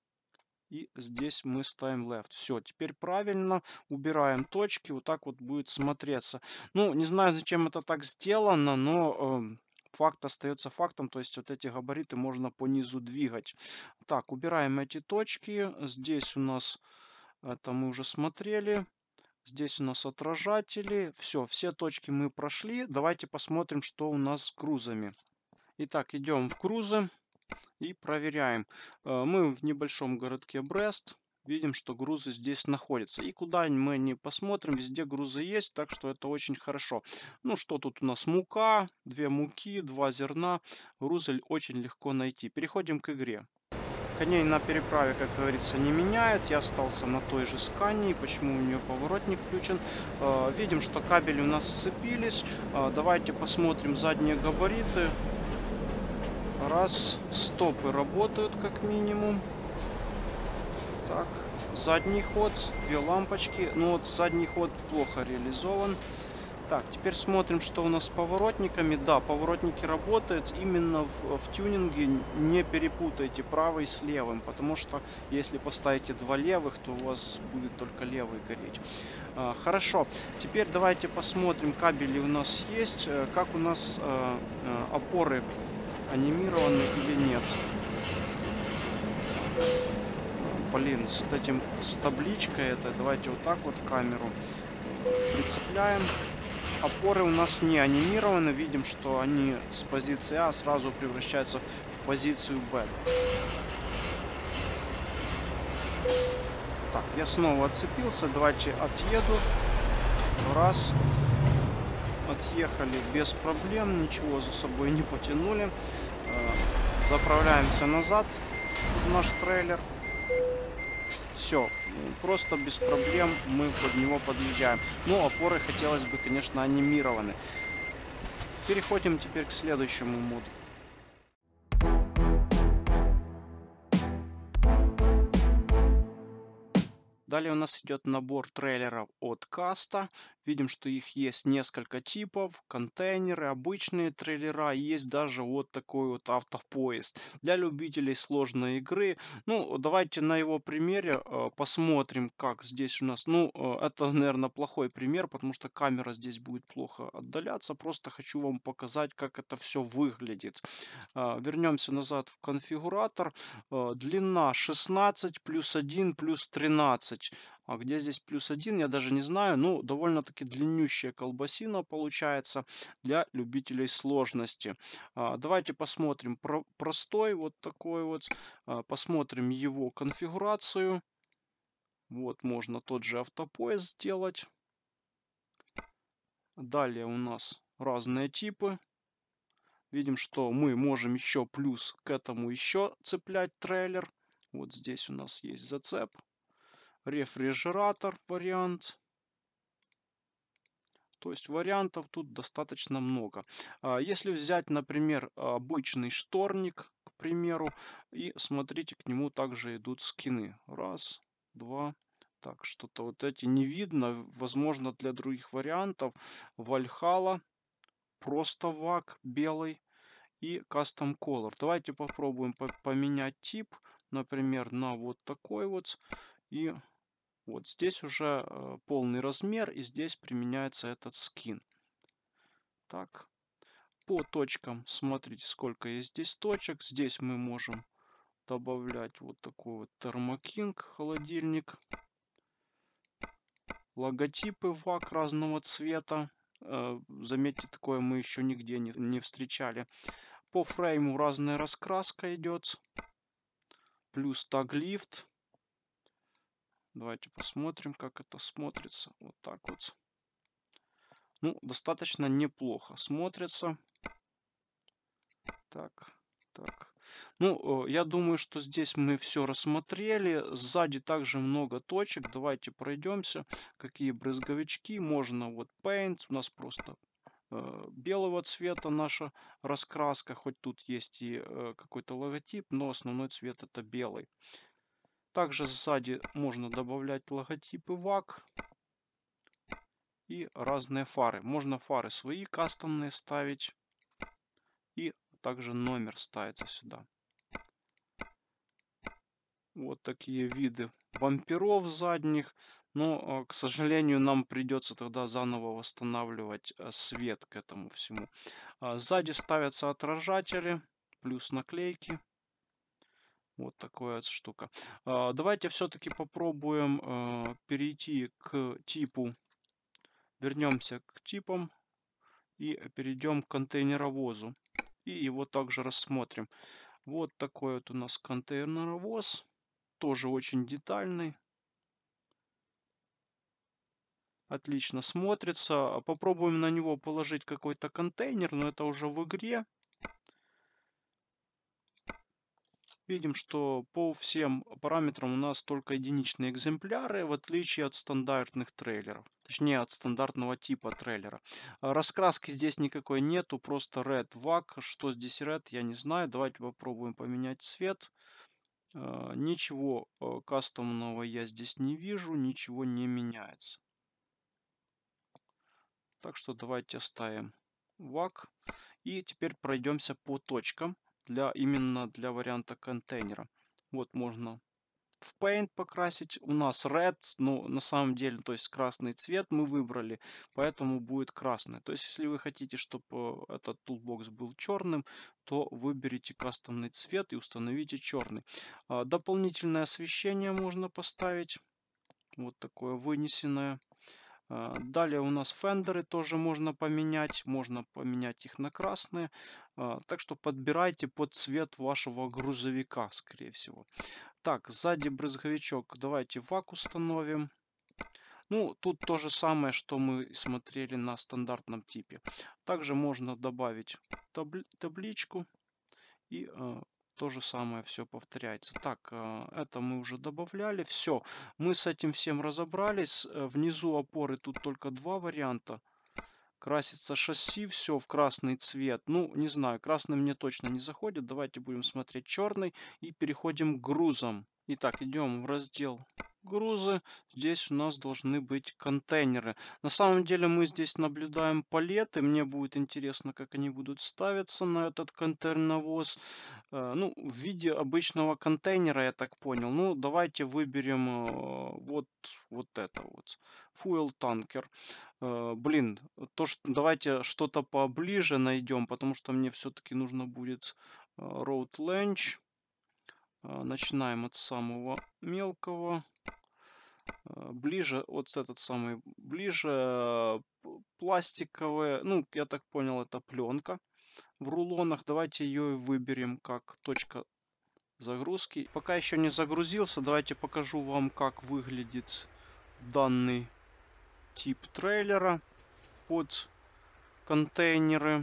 И здесь мы ставим left. Все, теперь правильно. Убираем точки. Вот так вот будет смотреться. Ну, не знаю, зачем это так сделано, но э, факт остается фактом. То есть вот эти габариты можно по низу двигать. Так, убираем эти точки. Здесь у нас, это мы уже смотрели. Здесь у нас отражатели. Все, все точки мы прошли. Давайте посмотрим, что у нас с грузами. Итак, идем в грузы. И проверяем. Мы в небольшом городке Брест. Видим, что грузы здесь находятся. И куда мы не посмотрим, везде грузы есть. Так что это очень хорошо. Ну, что тут у нас? Мука, две муки, два зерна. Грузы очень легко найти. Переходим к игре. Коней на переправе, как говорится, не меняет. Я остался на той же скане. Почему у нее поворотник включен? Видим, что кабели у нас сцепились. Давайте посмотрим задние габариты. Раз, стопы работают как минимум. Так, задний ход, две лампочки. Ну вот задний ход плохо реализован. Так, теперь смотрим, что у нас с поворотниками. Да, поворотники работают. Именно в, в тюнинге не перепутайте правый с левым. Потому что если поставите два левых, то у вас будет только левый гореть. А, хорошо, теперь давайте посмотрим. Кабели у нас есть. Как у нас а, а, опоры анимированы или нет. Блин, с этим, с табличкой это, давайте вот так вот камеру прицепляем. Опоры у нас не анимированы. Видим, что они с позиции А сразу превращаются в позицию Б. Так, Так, я снова отцепился. Давайте отъеду. Раз. Отъехали без проблем. Ничего за собой не потянули. Заправляемся назад в наш трейлер. Все. Просто без проблем мы под него подъезжаем. Ну, опоры хотелось бы, конечно, анимированы. Переходим теперь к следующему моду. Далее у нас идет набор трейлеров от Каста. Видим, что их есть несколько типов. Контейнеры, обычные трейлера. Есть даже вот такой вот автопоезд. Для любителей сложной игры. Ну, давайте на его примере э, посмотрим, как здесь у нас. Ну, э, это, наверное, плохой пример, потому что камера здесь будет плохо отдаляться. Просто хочу вам показать, как это все выглядит. Э, вернемся назад в конфигуратор. Э, длина шестнадцать плюс один плюс тринадцать. А где здесь плюс один, я даже не знаю. Ну, довольно-таки длиннющая колбасина получается для любителей сложности. А, давайте посмотрим про простой вот такой вот. А, посмотрим его конфигурацию. Вот можно тот же автопоезд сделать. Далее у нас разные типы. Видим, что мы можем еще плюс к этому еще цеплять трейлер. Вот здесь у нас есть зацеп. Рефрижератор вариант. То есть вариантов тут достаточно много. Если взять, например, обычный шторник, к примеру, и смотрите, к нему также идут скины. Раз, два. Так, что-то вот эти не видно. Возможно, для других вариантов. Valhalla, просто вак белый и Custom Color. Давайте попробуем поменять тип, например, на вот такой вот. И вот здесь уже э, полный размер, и здесь применяется этот скин. Так, по точкам смотрите, сколько есть здесь точек. Здесь мы можем добавлять вот такой вот термокинг, холодильник. Логотипы вак разного цвета. Э, заметьте, такое мы еще нигде не, не встречали. По фрейму разная раскраска идет. Плюс таглифт. Давайте посмотрим, как это смотрится. Вот так вот. Ну, достаточно неплохо смотрится. Так, так. Ну, я думаю, что здесь мы все рассмотрели. Сзади также много точек. Давайте пройдемся. Какие брызговички. Можно вот Paint. У нас просто э, белого цвета наша раскраска. Хоть тут есть и э, какой-то логотип, но основной цвет это белый. Также сзади можно добавлять логотипы вак и разные фары. Можно фары свои кастомные ставить. И также номер ставится сюда. Вот такие виды бамперов задних. Но, к сожалению, нам придется тогда заново восстанавливать свет к этому всему. Сзади ставятся отражатели, плюс наклейки. Вот такая вот штука. Давайте все-таки попробуем перейти к типу. Вернемся к типам и перейдем к контейнеровозу. И его также рассмотрим. Вот такой вот у нас контейнеровоз. Тоже очень детальный. Отлично смотрится. Попробуем на него положить какой-то контейнер, но это уже в игре. Видим, что по всем параметрам у нас только единичные экземпляры, в отличие от стандартных трейлеров. Точнее, от стандартного типа трейлера. Раскраски здесь никакой нету, просто Red вак. Что здесь Red, я не знаю. Давайте попробуем поменять цвет. Ничего кастомного я здесь не вижу, ничего не меняется. Так что давайте оставим вак. И теперь пройдемся по точкам. Для, именно для варианта контейнера. Вот можно в Paint покрасить. У нас Red, но на самом деле, то есть красный цвет мы выбрали, поэтому будет красный. То есть, если вы хотите, чтобы этот toolbox был черным, то выберите кастомный цвет и установите черный. Дополнительное освещение можно поставить. Вот такое вынесенное. Далее у нас фендеры тоже можно поменять. Можно поменять их на красные. Так что подбирайте под цвет вашего грузовика, скорее всего. Так, сзади брызговичок. Давайте вак установим. Ну, тут то же самое, что мы смотрели на стандартном типе. Также можно добавить табли табличку, и э, то же самое все повторяется. Так, э, это мы уже добавляли. Все, мы с этим всем разобрались. Э, Внизу опоры тут только два варианта. Красится шасси, все в красный цвет. Ну, не знаю, красный мне точно не заходит. Давайте будем смотреть черный и переходим к грузам. Итак, идем в раздел грузы. Здесь у нас должны быть контейнеры. На самом деле мы здесь наблюдаем палеты. Мне будет интересно, как они будут ставиться на этот контейнеровоз. Э, Ну, в виде обычного контейнера, я так понял. Ну, давайте выберем э, вот, вот это вот. Fuel танкер. Э, блин, то, что давайте что-то поближе найдем, потому что мне все-таки нужно будет э, Road Launch. Э, Начинаем от самого мелкого. Э, Ближе, вот этот самый, ближе э, п- пластиковые, ну, я так понял, это пленка в рулонах. Давайте ее и выберем как точка загрузки. Пока еще не загрузился, давайте покажу вам, как выглядит данный тип трейлера под контейнеры.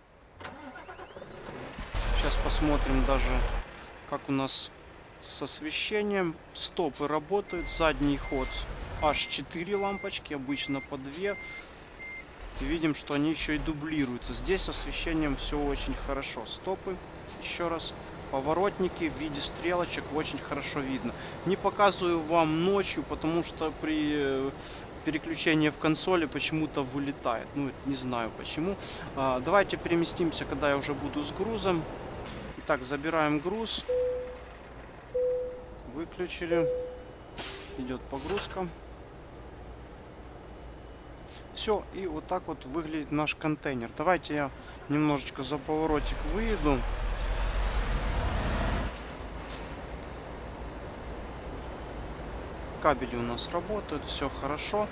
Сейчас посмотрим даже, как у нас с освещением. Стопы работают, задний ход аж четыре лампочки, обычно по две. И видим, что они еще и дублируются. Здесь с освещением все очень хорошо. Стопы, еще раз. Поворотники в виде стрелочек очень хорошо видно. Не показываю вам ночью, потому что при э, переключении в консоли почему-то вылетает. Ну, не знаю почему. А, давайте переместимся, когда я уже буду с грузом. Итак, забираем груз. Выключили. Идет погрузка. Все, и вот так вот выглядит наш контейнер. Давайте я немножечко за поворотик выйду. Кабели у нас работают, все хорошо.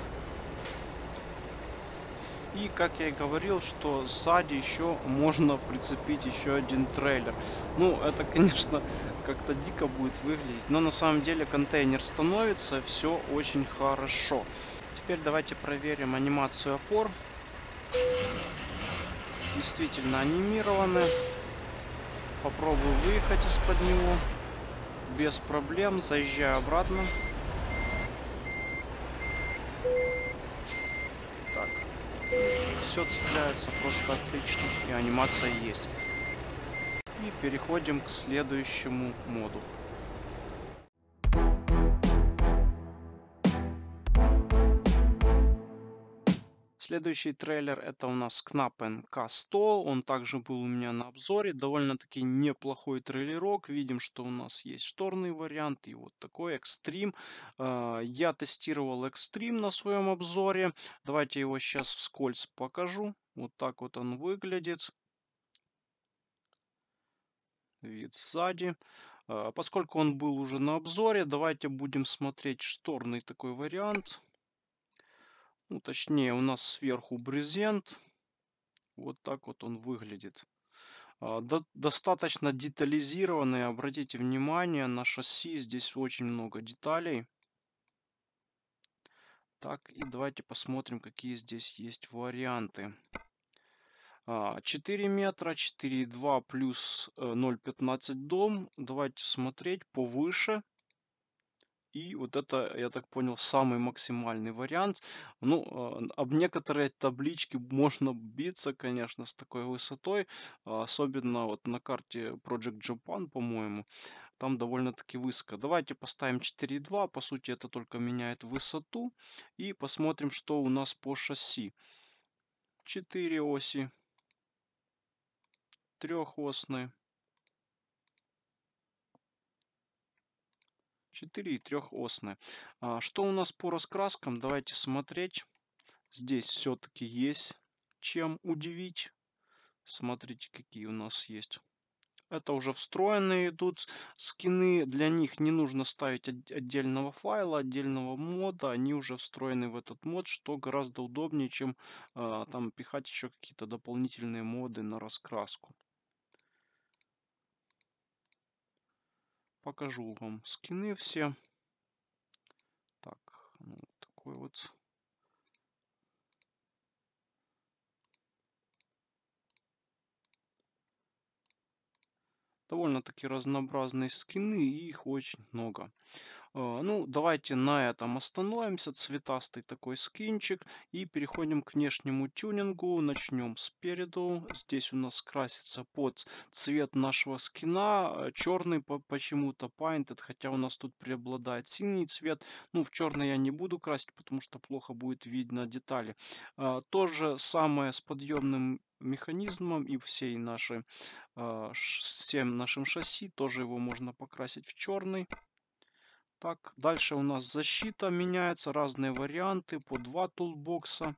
И, как я и говорил, что сзади еще можно прицепить еще один трейлер. Ну, это, конечно, как-то дико будет выглядеть. Но на самом деле контейнер становится, все очень хорошо. Теперь давайте проверим анимацию опор. Действительно анимированы. Попробую выехать из-под него. Без проблем. Заезжаю обратно. Так. Все цепляется просто отлично. И анимация есть. И переходим к следующему моду. Следующий трейлер это у нас Knappen К сто. Он также был у меня на обзоре. Довольно-таки неплохой трейлерок. Видим, что у нас есть шторный вариант и вот такой экстрим. Я тестировал экстрим на своем обзоре. Давайте его сейчас вскользь покажу. Вот так вот он выглядит. Вид сзади. А, Поскольку он был уже на обзоре, давайте будем смотреть шторный такой вариант. Ну, точнее, у нас сверху брезент. Вот так вот он выглядит. А, до- достаточно детализированный. Обратите внимание на шасси. Здесь очень много деталей. Так, и давайте посмотрим, какие здесь есть варианты. А, четыре метра, четыре и два плюс э, ноль пятнадцать дом. Давайте смотреть повыше. И вот это, я так понял, самый максимальный вариант. Ну, э, об некоторые таблички можно биться, конечно, с такой высотой. а, Особенно вот на карте Project Japan, по-моему. Там довольно-таки высоко. Давайте поставим четыре и два. По сути, это только меняет высоту. И посмотрим, что у нас по шасси. четыре оси. Трехосные. четыре и трехосные. А, Что у нас по раскраскам? Давайте смотреть. Здесь все-таки есть чем удивить. Смотрите, какие у нас есть. Это уже встроенные идут скины. Для них не нужно ставить от- отдельного файла, отдельного мода. Они уже встроены в этот мод, что гораздо удобнее, чем а, там пихать еще какие-то дополнительные моды на раскраску. покажу вам скины все. Так, ну, такой вот. Довольно-таки разнообразные скины, и их очень много. А, Ну, давайте на этом остановимся. Цветастый такой скинчик. И переходим к внешнему тюнингу. Начнем спереду. Здесь у нас красится под цвет нашего скина. Черный почему-то painted, хотя у нас тут преобладает синий цвет. Ну, в черный я не буду красить, потому что плохо будет видно детали. А, То же самое с подъемным механизмом и всей нашей, а, ш- всем нашим шасси. Тоже его можно покрасить в черный. Так, дальше у нас защита меняется, разные варианты по два тулбокса.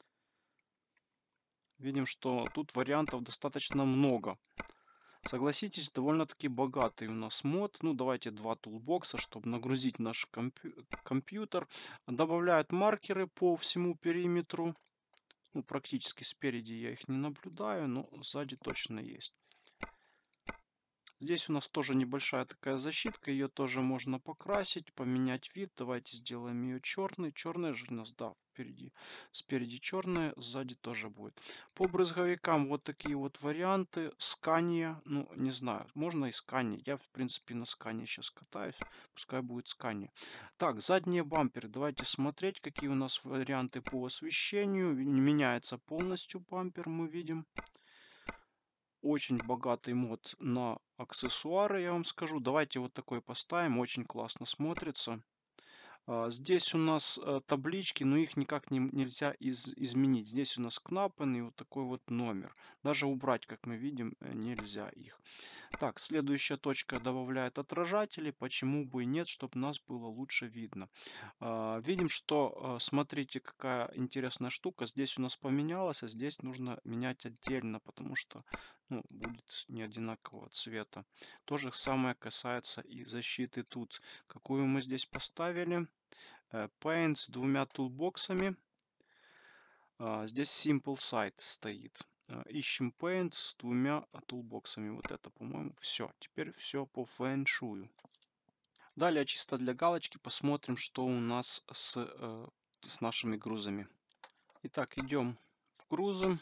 Видим, что тут вариантов достаточно много. Согласитесь, довольно-таки богатый у нас мод. Ну, давайте два тулбокса, чтобы нагрузить наш компью компьютер. Добавляют маркеры по всему периметру. Ну, практически спереди я их не наблюдаю, но сзади точно есть. Здесь у нас тоже небольшая такая защитка, ее тоже можно покрасить, поменять вид. Давайте сделаем ее черный. Черная же у нас, да, впереди, спереди черная, сзади тоже будет. По брызговикам вот такие вот варианты. Скания, ну, не знаю, можно и скания. Я, в принципе, на скане сейчас катаюсь, пускай будет скания. Так, задние бамперы. Давайте смотреть, какие у нас варианты по освещению. Меняется полностью бампер, мы видим. Очень богатый мод на аксессуары, я вам скажу. Давайте вот такой поставим, очень классно смотрится. А, Здесь у нас э, таблички, но их никак не, нельзя из, изменить. Здесь у нас кнапен и вот такой вот номер. Даже убрать, как мы видим, э, нельзя их. Так, следующая точка добавляет отражатели. Почему бы и нет, чтобы нас было лучше видно. А, Видим, что, э, смотрите, какая интересная штука. Здесь у нас поменялось, а здесь нужно менять отдельно, потому что, ну, будет не одинакового цвета. То же самое касается и защиты тут. Какую мы здесь поставили? Э, Paint с двумя тулбоксами. А, Здесь Simple Sight стоит. А, Ищем Paint с двумя тулбоксами. Вот это, по-моему, все. Теперь все по фэншую. Далее, чисто для галочки, посмотрим, что у нас с, э, с нашими грузами. Итак, идем в грузы.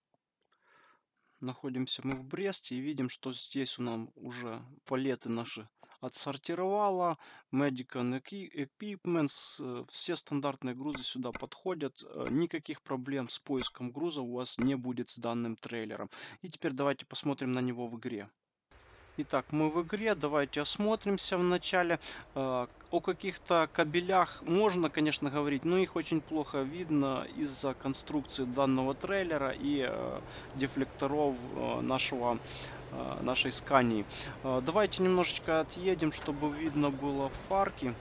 Находимся мы в Бресте и видим, что здесь у нас уже палеты наши отсортировала. Medical Equipments, э, все стандартные грузы сюда подходят. Э, Никаких проблем с поиском груза у вас не будет с данным трейлером. И теперь давайте посмотрим на него в игре. Итак, мы в игре, давайте осмотримся вначале. Э, О каких-то кабелях можно, конечно, говорить, но их очень плохо видно из-за конструкции данного трейлера и э, дефлекторов э, нашего, э, нашей скании. Э, Давайте немножечко отъедем, чтобы видно было фарки.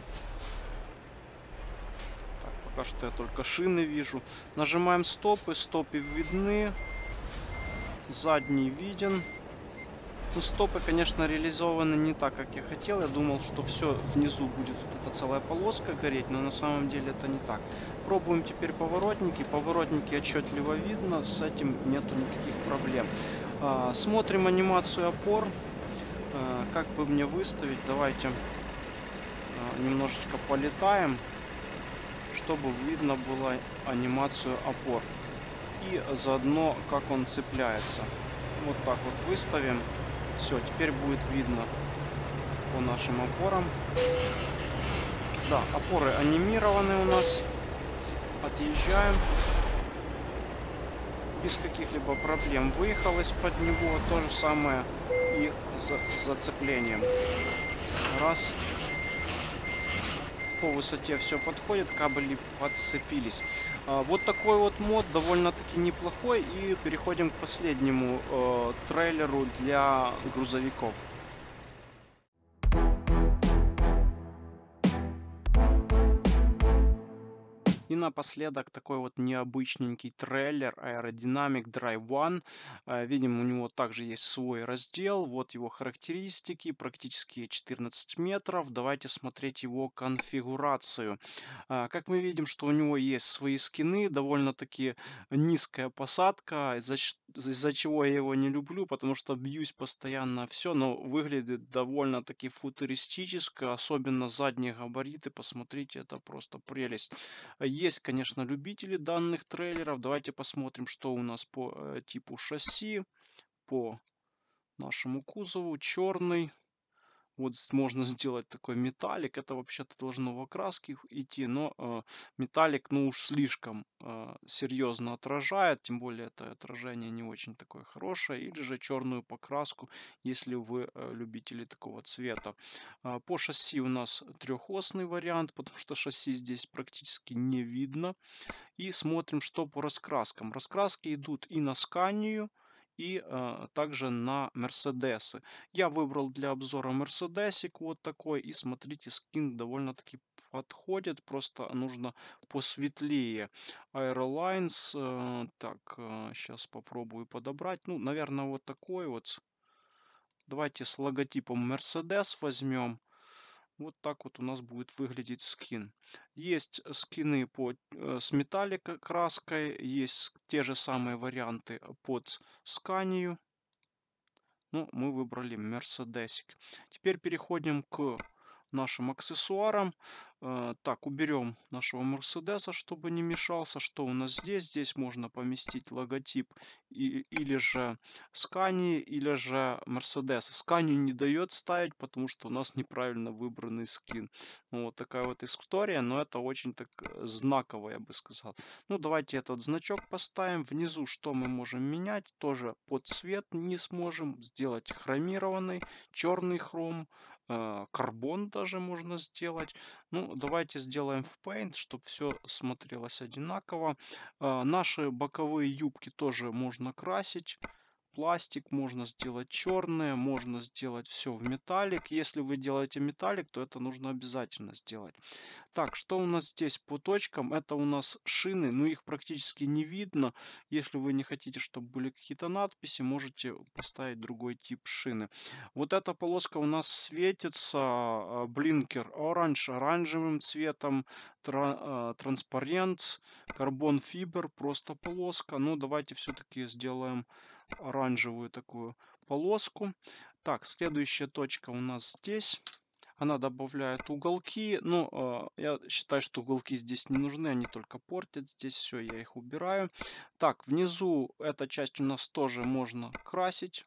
Так, пока что я только шины вижу. Нажимаем стопы, стопы видны, задний виден. Ну, стопы, конечно, реализованы не так, как я хотел. Я думал, что все внизу будет вот эта целая полоска гореть, но на самом деле это не так. Пробуем теперь поворотники. Поворотники отчетливо видно, с этим нету никаких проблем. А, смотрим анимацию опор. А, как бы мне выставить? Давайте а, немножечко полетаем, чтобы видно было анимацию опор. И заодно, как он цепляется. Вот так вот выставим. Все, теперь будет видно по нашим опорам. Да, опоры анимированы у нас. Отъезжаем. Без каких-либо проблем. Выехал из-под него. То же самое и за зацеплением. Раз. По высоте все подходит, кабели подцепились. А, вот такой вот мод довольно-таки неплохой. И переходим к последнему э, трейлеру для грузовиков. И напоследок такой вот необычненький трейлер Aerodynamic Drive One. Э, Видим, у него также есть свой раздел. Вот его характеристики, практически четырнадцать метров. Давайте смотреть его конфигурацию. А, Как мы видим, что у него есть свои скины, довольно-таки низкая посадка, из-за щ- из-за чего я его не люблю, потому что бьюсь постоянно все, но выглядит довольно-таки футуристически, особенно задние габариты. Посмотрите, это просто прелесть. А Есть, конечно, любители данных трейлеров. Давайте посмотрим, что у нас по э, типу шасси, по нашему кузову. Черный. Вот с- можно сделать такой металлик. Это вообще-то должно в окраске идти, но э, металлик, ну уж слишком э, серьезно отражает, тем более это отражение не очень такое хорошее. Или же черную покраску, если вы э, любители такого цвета. А, По шасси у нас трехосный вариант, потому что шасси здесь практически не видно. И смотрим, что по раскраскам. Раскраски идут и на Сканию, и э, также на Мерседесы. Я выбрал для обзора Мерседесик вот такой. И смотрите, скин довольно-таки подходит. Просто нужно посветлее. Aerolines. э, так, сейчас попробую подобрать. Ну, наверное, вот такой вот. Давайте с логотипом Mercedes возьмем. Вот так вот у нас будет выглядеть скин. Есть скины по, э, с металлик краской, есть те же самые варианты под Сканию. Ну, мы выбрали Мерседесик. Теперь переходим к нашим аксессуарам. Э, Так, уберем нашего Мерседеса, чтобы не мешался. Что у нас здесь? Здесь можно поместить логотип и- или же Скании, или же Мерседеса. Сканию не дает ставить, потому что у нас неправильно выбранный скин. Ну, вот такая вот история, но это очень так э, знаково, я бы сказал. Ну, давайте этот значок поставим. Внизу что мы можем менять? Тоже под цвет не сможем сделать хромированный, черный хром, э, карбон даже можно сделать. Ну, давайте сделаем в Paint, чтобы все смотрелось одинаково. А, Наши боковые юбки тоже можно красить. Пластик можно сделать черные, можно сделать все в металлик. Если вы делаете металлик, то это нужно обязательно сделать. Так, что у нас здесь по точкам? Это у нас шины, но их практически не видно. Если вы не хотите, чтобы были какие-то надписи, можете поставить другой тип шины. Вот эта полоска у нас светится, а, блинкер оранж, оранжевым цветом, тра- а, транспарент, карбон фибер, просто полоска. Ну, давайте все-таки сделаем оранжевую такую полоску. Так, следующая точка у нас здесь. Она добавляет уголки. Ну, а, я считаю, что уголки здесь не нужны, они только портят. Здесь все, я их убираю. Так, внизу эта часть у нас тоже можно красить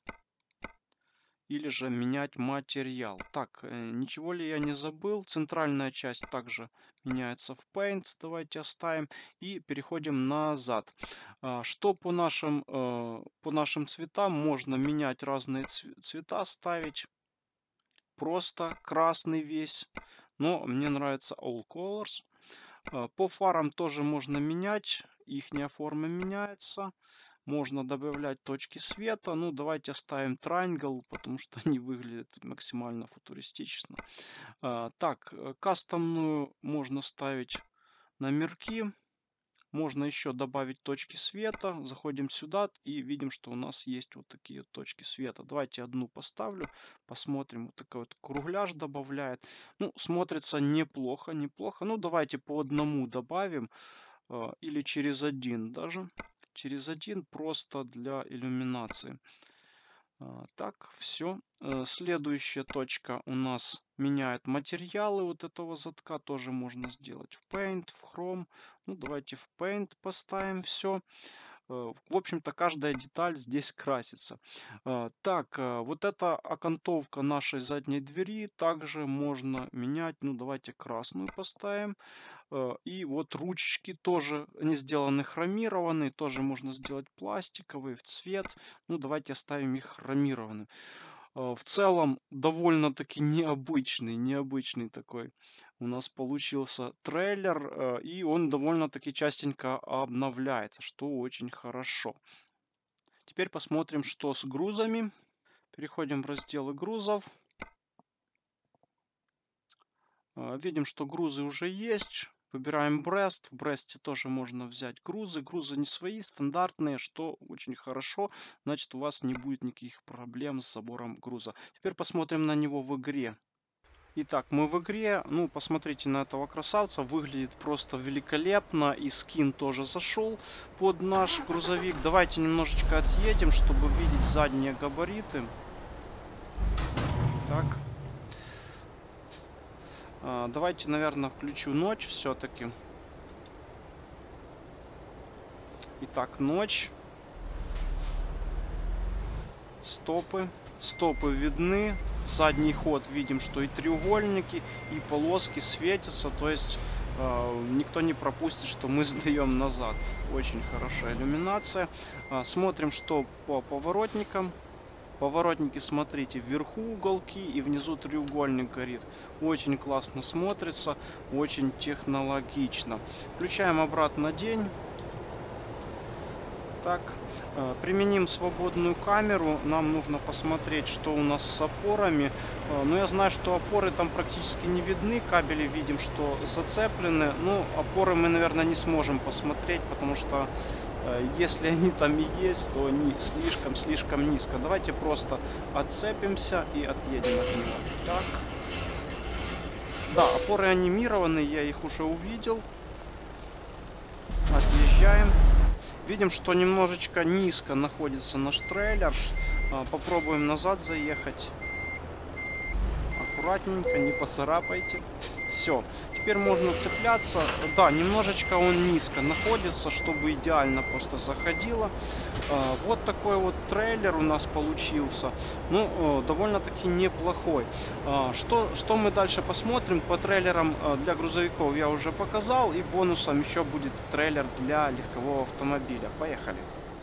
или же менять материал. Так, э, ничего ли я не забыл? Центральная часть также меняется в Paint. Давайте оставим и переходим назад. А, Что по нашим, э, по нашим цветам? Можно менять разные цве- цвета, ставить просто красный весь, но мне нравится All Colors. Э, По фарам тоже можно менять, их форма меняется. Можно добавлять точки света. Ну, давайте оставим Triangle, потому что они выглядят максимально футуристично. А, Так, э, кастомную можно ставить номерки. Можно еще добавить точки света. Заходим сюда и видим, что у нас есть вот такие вот точки света. Давайте одну поставлю, посмотрим. Вот такой вот кругляш добавляет. Ну, смотрится неплохо, неплохо. Ну, давайте по одному добавим. э, Или через один даже. Через один просто для иллюминации. А, Так, все. Следующая точка у нас меняет материалы вот этого затка. Тоже можно сделать в Paint, в Chrome. Ну, давайте в Paint поставим все. Э, В общем-то, каждая деталь здесь красится. Э, Так, э, вот эта окантовка нашей задней двери также можно менять. Ну, давайте красную поставим. Э, И вот ручечки тоже, они сделаны хромированные, тоже можно сделать пластиковые, в цвет. Ну, давайте оставим их хромированным. Э, В целом, довольно-таки необычный, необычный такой у нас получился трейлер, э, и он довольно-таки частенько обновляется, что очень хорошо. Теперь посмотрим, что с грузами. Переходим в разделы грузов. Э, Видим, что грузы уже есть. Выбираем Брест. В Бресте тоже можно взять грузы. Грузы не свои, стандартные, что очень хорошо. Значит, у вас не будет никаких проблем с забором груза. Теперь посмотрим на него в игре. Итак, мы в игре. Ну, посмотрите на этого красавца. Выглядит просто великолепно. И скин тоже зашел под наш грузовик. Давайте немножечко отъедем, чтобы видеть задние габариты. Так. А, давайте, наверное, включу ночь все-таки. Итак, ночь. Стопы. Стопы видны. Задний ход видим, что и треугольники, и полоски светятся. То есть э, никто не пропустит, что мы сдаем назад. Очень хорошая иллюминация. Э, смотрим, что по поворотникам. Поворотники, смотрите, вверху уголки и внизу треугольник горит. Очень классно смотрится, очень технологично. Включаем обратно день. Так, э, применим свободную камеру. Нам нужно посмотреть, что у нас с опорами. Э, но я знаю, что опоры там практически не видны. Кабели видим, что зацеплены. Ну, опоры мы, наверное, не сможем посмотреть, потому что э, если они там и есть, то они слишком-слишком низко. Давайте просто отцепимся и отъедем от него. Так. Да, опоры анимированы, я их уже увидел. Отъезжаем. Видим, что немножечко низко находится наш трейлер. Попробуем назад заехать. Аккуратненько, не поцарапайте. Все. Теперь можно цепляться. Да, немножечко он низко находится, чтобы идеально просто заходило. Вот такой вот трейлер у нас получился. Ну, довольно-таки неплохой. Что, что мы дальше посмотрим? По трейлерам для грузовиков я уже показал. И бонусом еще будет трейлер для легкового автомобиля. Поехали.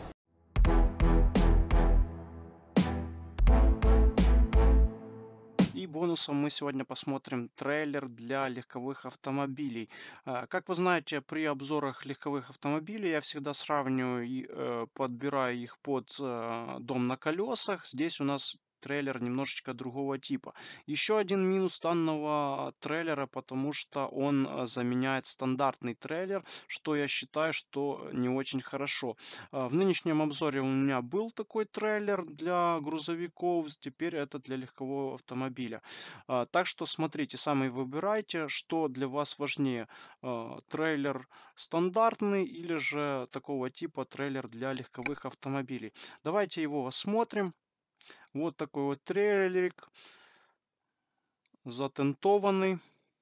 И бонусом мы сегодня посмотрим трейлер для легковых автомобилей. Как вы знаете, при обзорах легковых автомобилей я всегда сравниваю и э, подбираю их под э, дом на колесах. Здесь у нас трейлер немножечко другого типа. Еще один минус данного трейлера, потому что он э, заменяет стандартный трейлер, что я считаю, что не очень хорошо. А, В нынешнем обзоре у меня был такой трейлер для грузовиков, теперь это для легкового автомобиля. А, Так что смотрите, сами выбирайте, что для вас важнее. а, Трейлер стандартный или же такого типа трейлер для легковых автомобилей. Давайте его осмотрим. Вот такой вот трейлерик, затентованный,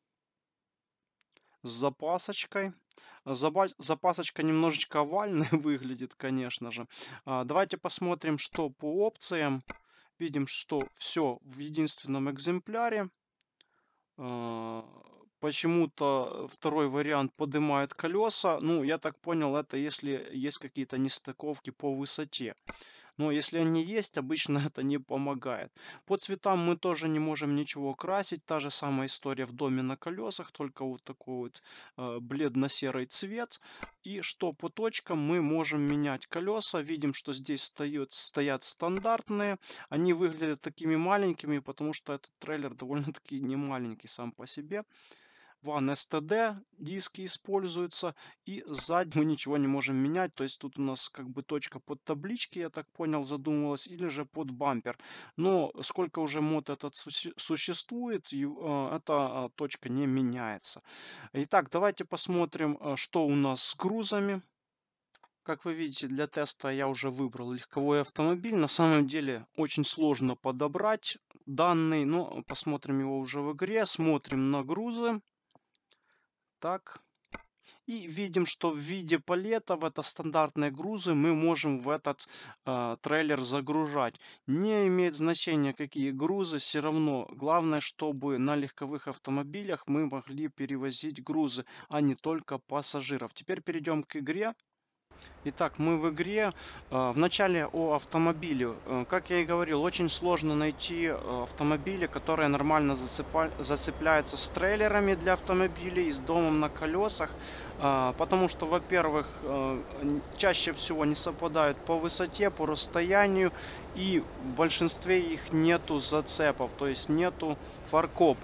с запасочкой. Заба- Запасочка немножечко овальной выглядит, конечно же. А, Давайте посмотрим, что по опциям. Видим, что все в единственном экземпляре. А, Почему-то второй вариант поднимает колеса. Ну, я так понял, это если есть какие-то нестыковки по высоте. Но если они есть, обычно это не помогает. По цветам мы тоже не можем ничего красить. Та же самая история в доме на колесах, только вот такой вот э, бледно-серый цвет. И что по точкам мы можем менять колеса. Видим, что здесь стоят, стоят стандартные. Они выглядят такими маленькими, потому что этот трейлер довольно-таки не маленький сам по себе. Ван эс тэ дэ диски используются, и сзади мы ничего не можем менять, то есть тут у нас как бы точка под таблички, я так понял, задумывалась, или же под бампер. Но сколько уже мод этот суще- существует, и, э, эта а, точка не меняется. Итак, давайте посмотрим, э, что у нас с грузами. Как вы видите, для теста я уже выбрал легковой автомобиль. На самом деле очень сложно подобрать данный, но посмотрим его уже в игре. Смотрим на грузы. Так. И видим, что в виде палетов, это стандартные грузы, мы можем в этот э, трейлер загружать. Не имеет значения, какие грузы, все равно. Главное, чтобы на легковых автомобилях мы могли перевозить грузы, а не только пассажиров. Теперь перейдем к игре. Итак, мы в игре. Э, Вначале о автомобиле. Э, Как я и говорил, очень сложно найти э, автомобили, которые нормально зацепа- зацепляются с трейлерами для автомобилей, с домом на колесах. Э, Потому что, во-первых, э, н- чаще всего не совпадают по высоте, по расстоянию, и в большинстве их нету зацепов, то есть нету фаркопа.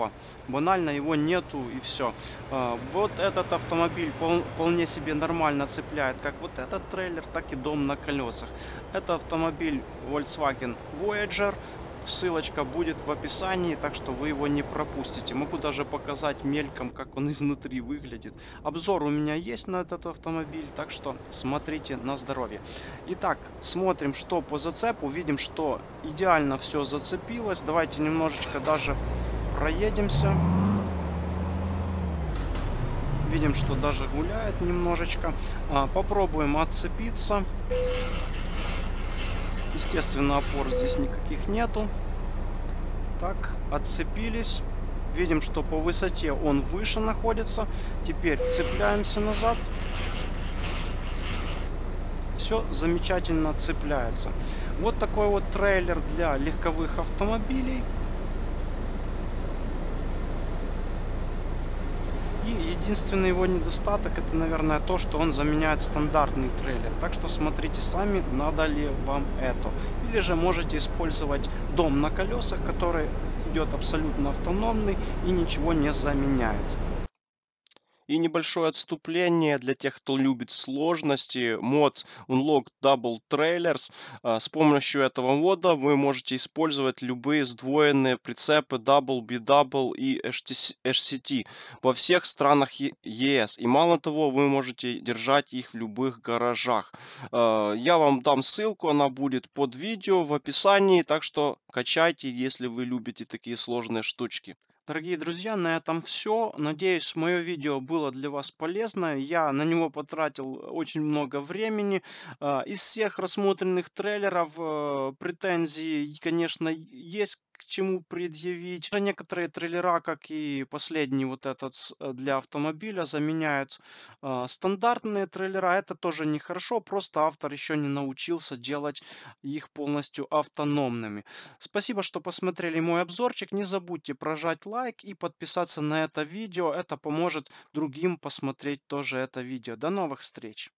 банально его нету и все. Вот этот автомобиль пол- вполне себе нормально цепляет как вот этот трейлер, так и дом на колесах. Это автомобиль Volkswagen Voyager. Ссылочка будет в описании, так что вы его не пропустите. Могу даже показать мельком, как он изнутри выглядит. Обзор у меня есть на этот автомобиль, так что смотрите на здоровье. Итак, смотрим, что по зацепу. Видим, что идеально все зацепилось. Давайте немножечко даже проедемся. Видим, что даже гуляет немножечко. Попробуем отцепиться. Естественно, опор здесь никаких нету. Так, отцепились. Видим, что по высоте он выше находится. Теперь цепляемся назад. Все замечательно цепляется. Вот такой вот трейлер для легковых автомобилей. И единственный его недостаток — это, наверное, то, что он заменяет стандартный трейлер. Так что смотрите сами, надо ли вам это. Или же можете использовать дом на колесах, который идет абсолютно автономный и ничего не заменяет. И небольшое отступление для тех, кто любит сложности. Мод Unlock Double Trailers. А, С помощью этого мода вы можете использовать любые сдвоенные прицепы Double, B-Double и H C T во всех странах Е- ЕС. И мало того, вы можете держать их в любых гаражах. А, Я вам дам ссылку, она будет под видео в описании, так что качайте, если вы любите такие сложные штучки. Дорогие друзья, на этом все. Надеюсь, мое видео было для вас полезно. Я на него потратил очень много времени. А, Из всех рассмотренных трейлеров э, претензии, конечно, есть к чему предъявить. А Некоторые трейлера, как и последний вот этот с- э, для автомобиля, заменяют а, стандартные трейлера. Это тоже нехорошо, просто автор еще не научился делать их полностью автономными. Спасибо, что посмотрели мой обзорчик. Не забудьте прожать лайк и подписаться на это видео. Это поможет другим посмотреть тоже это видео. До новых встреч!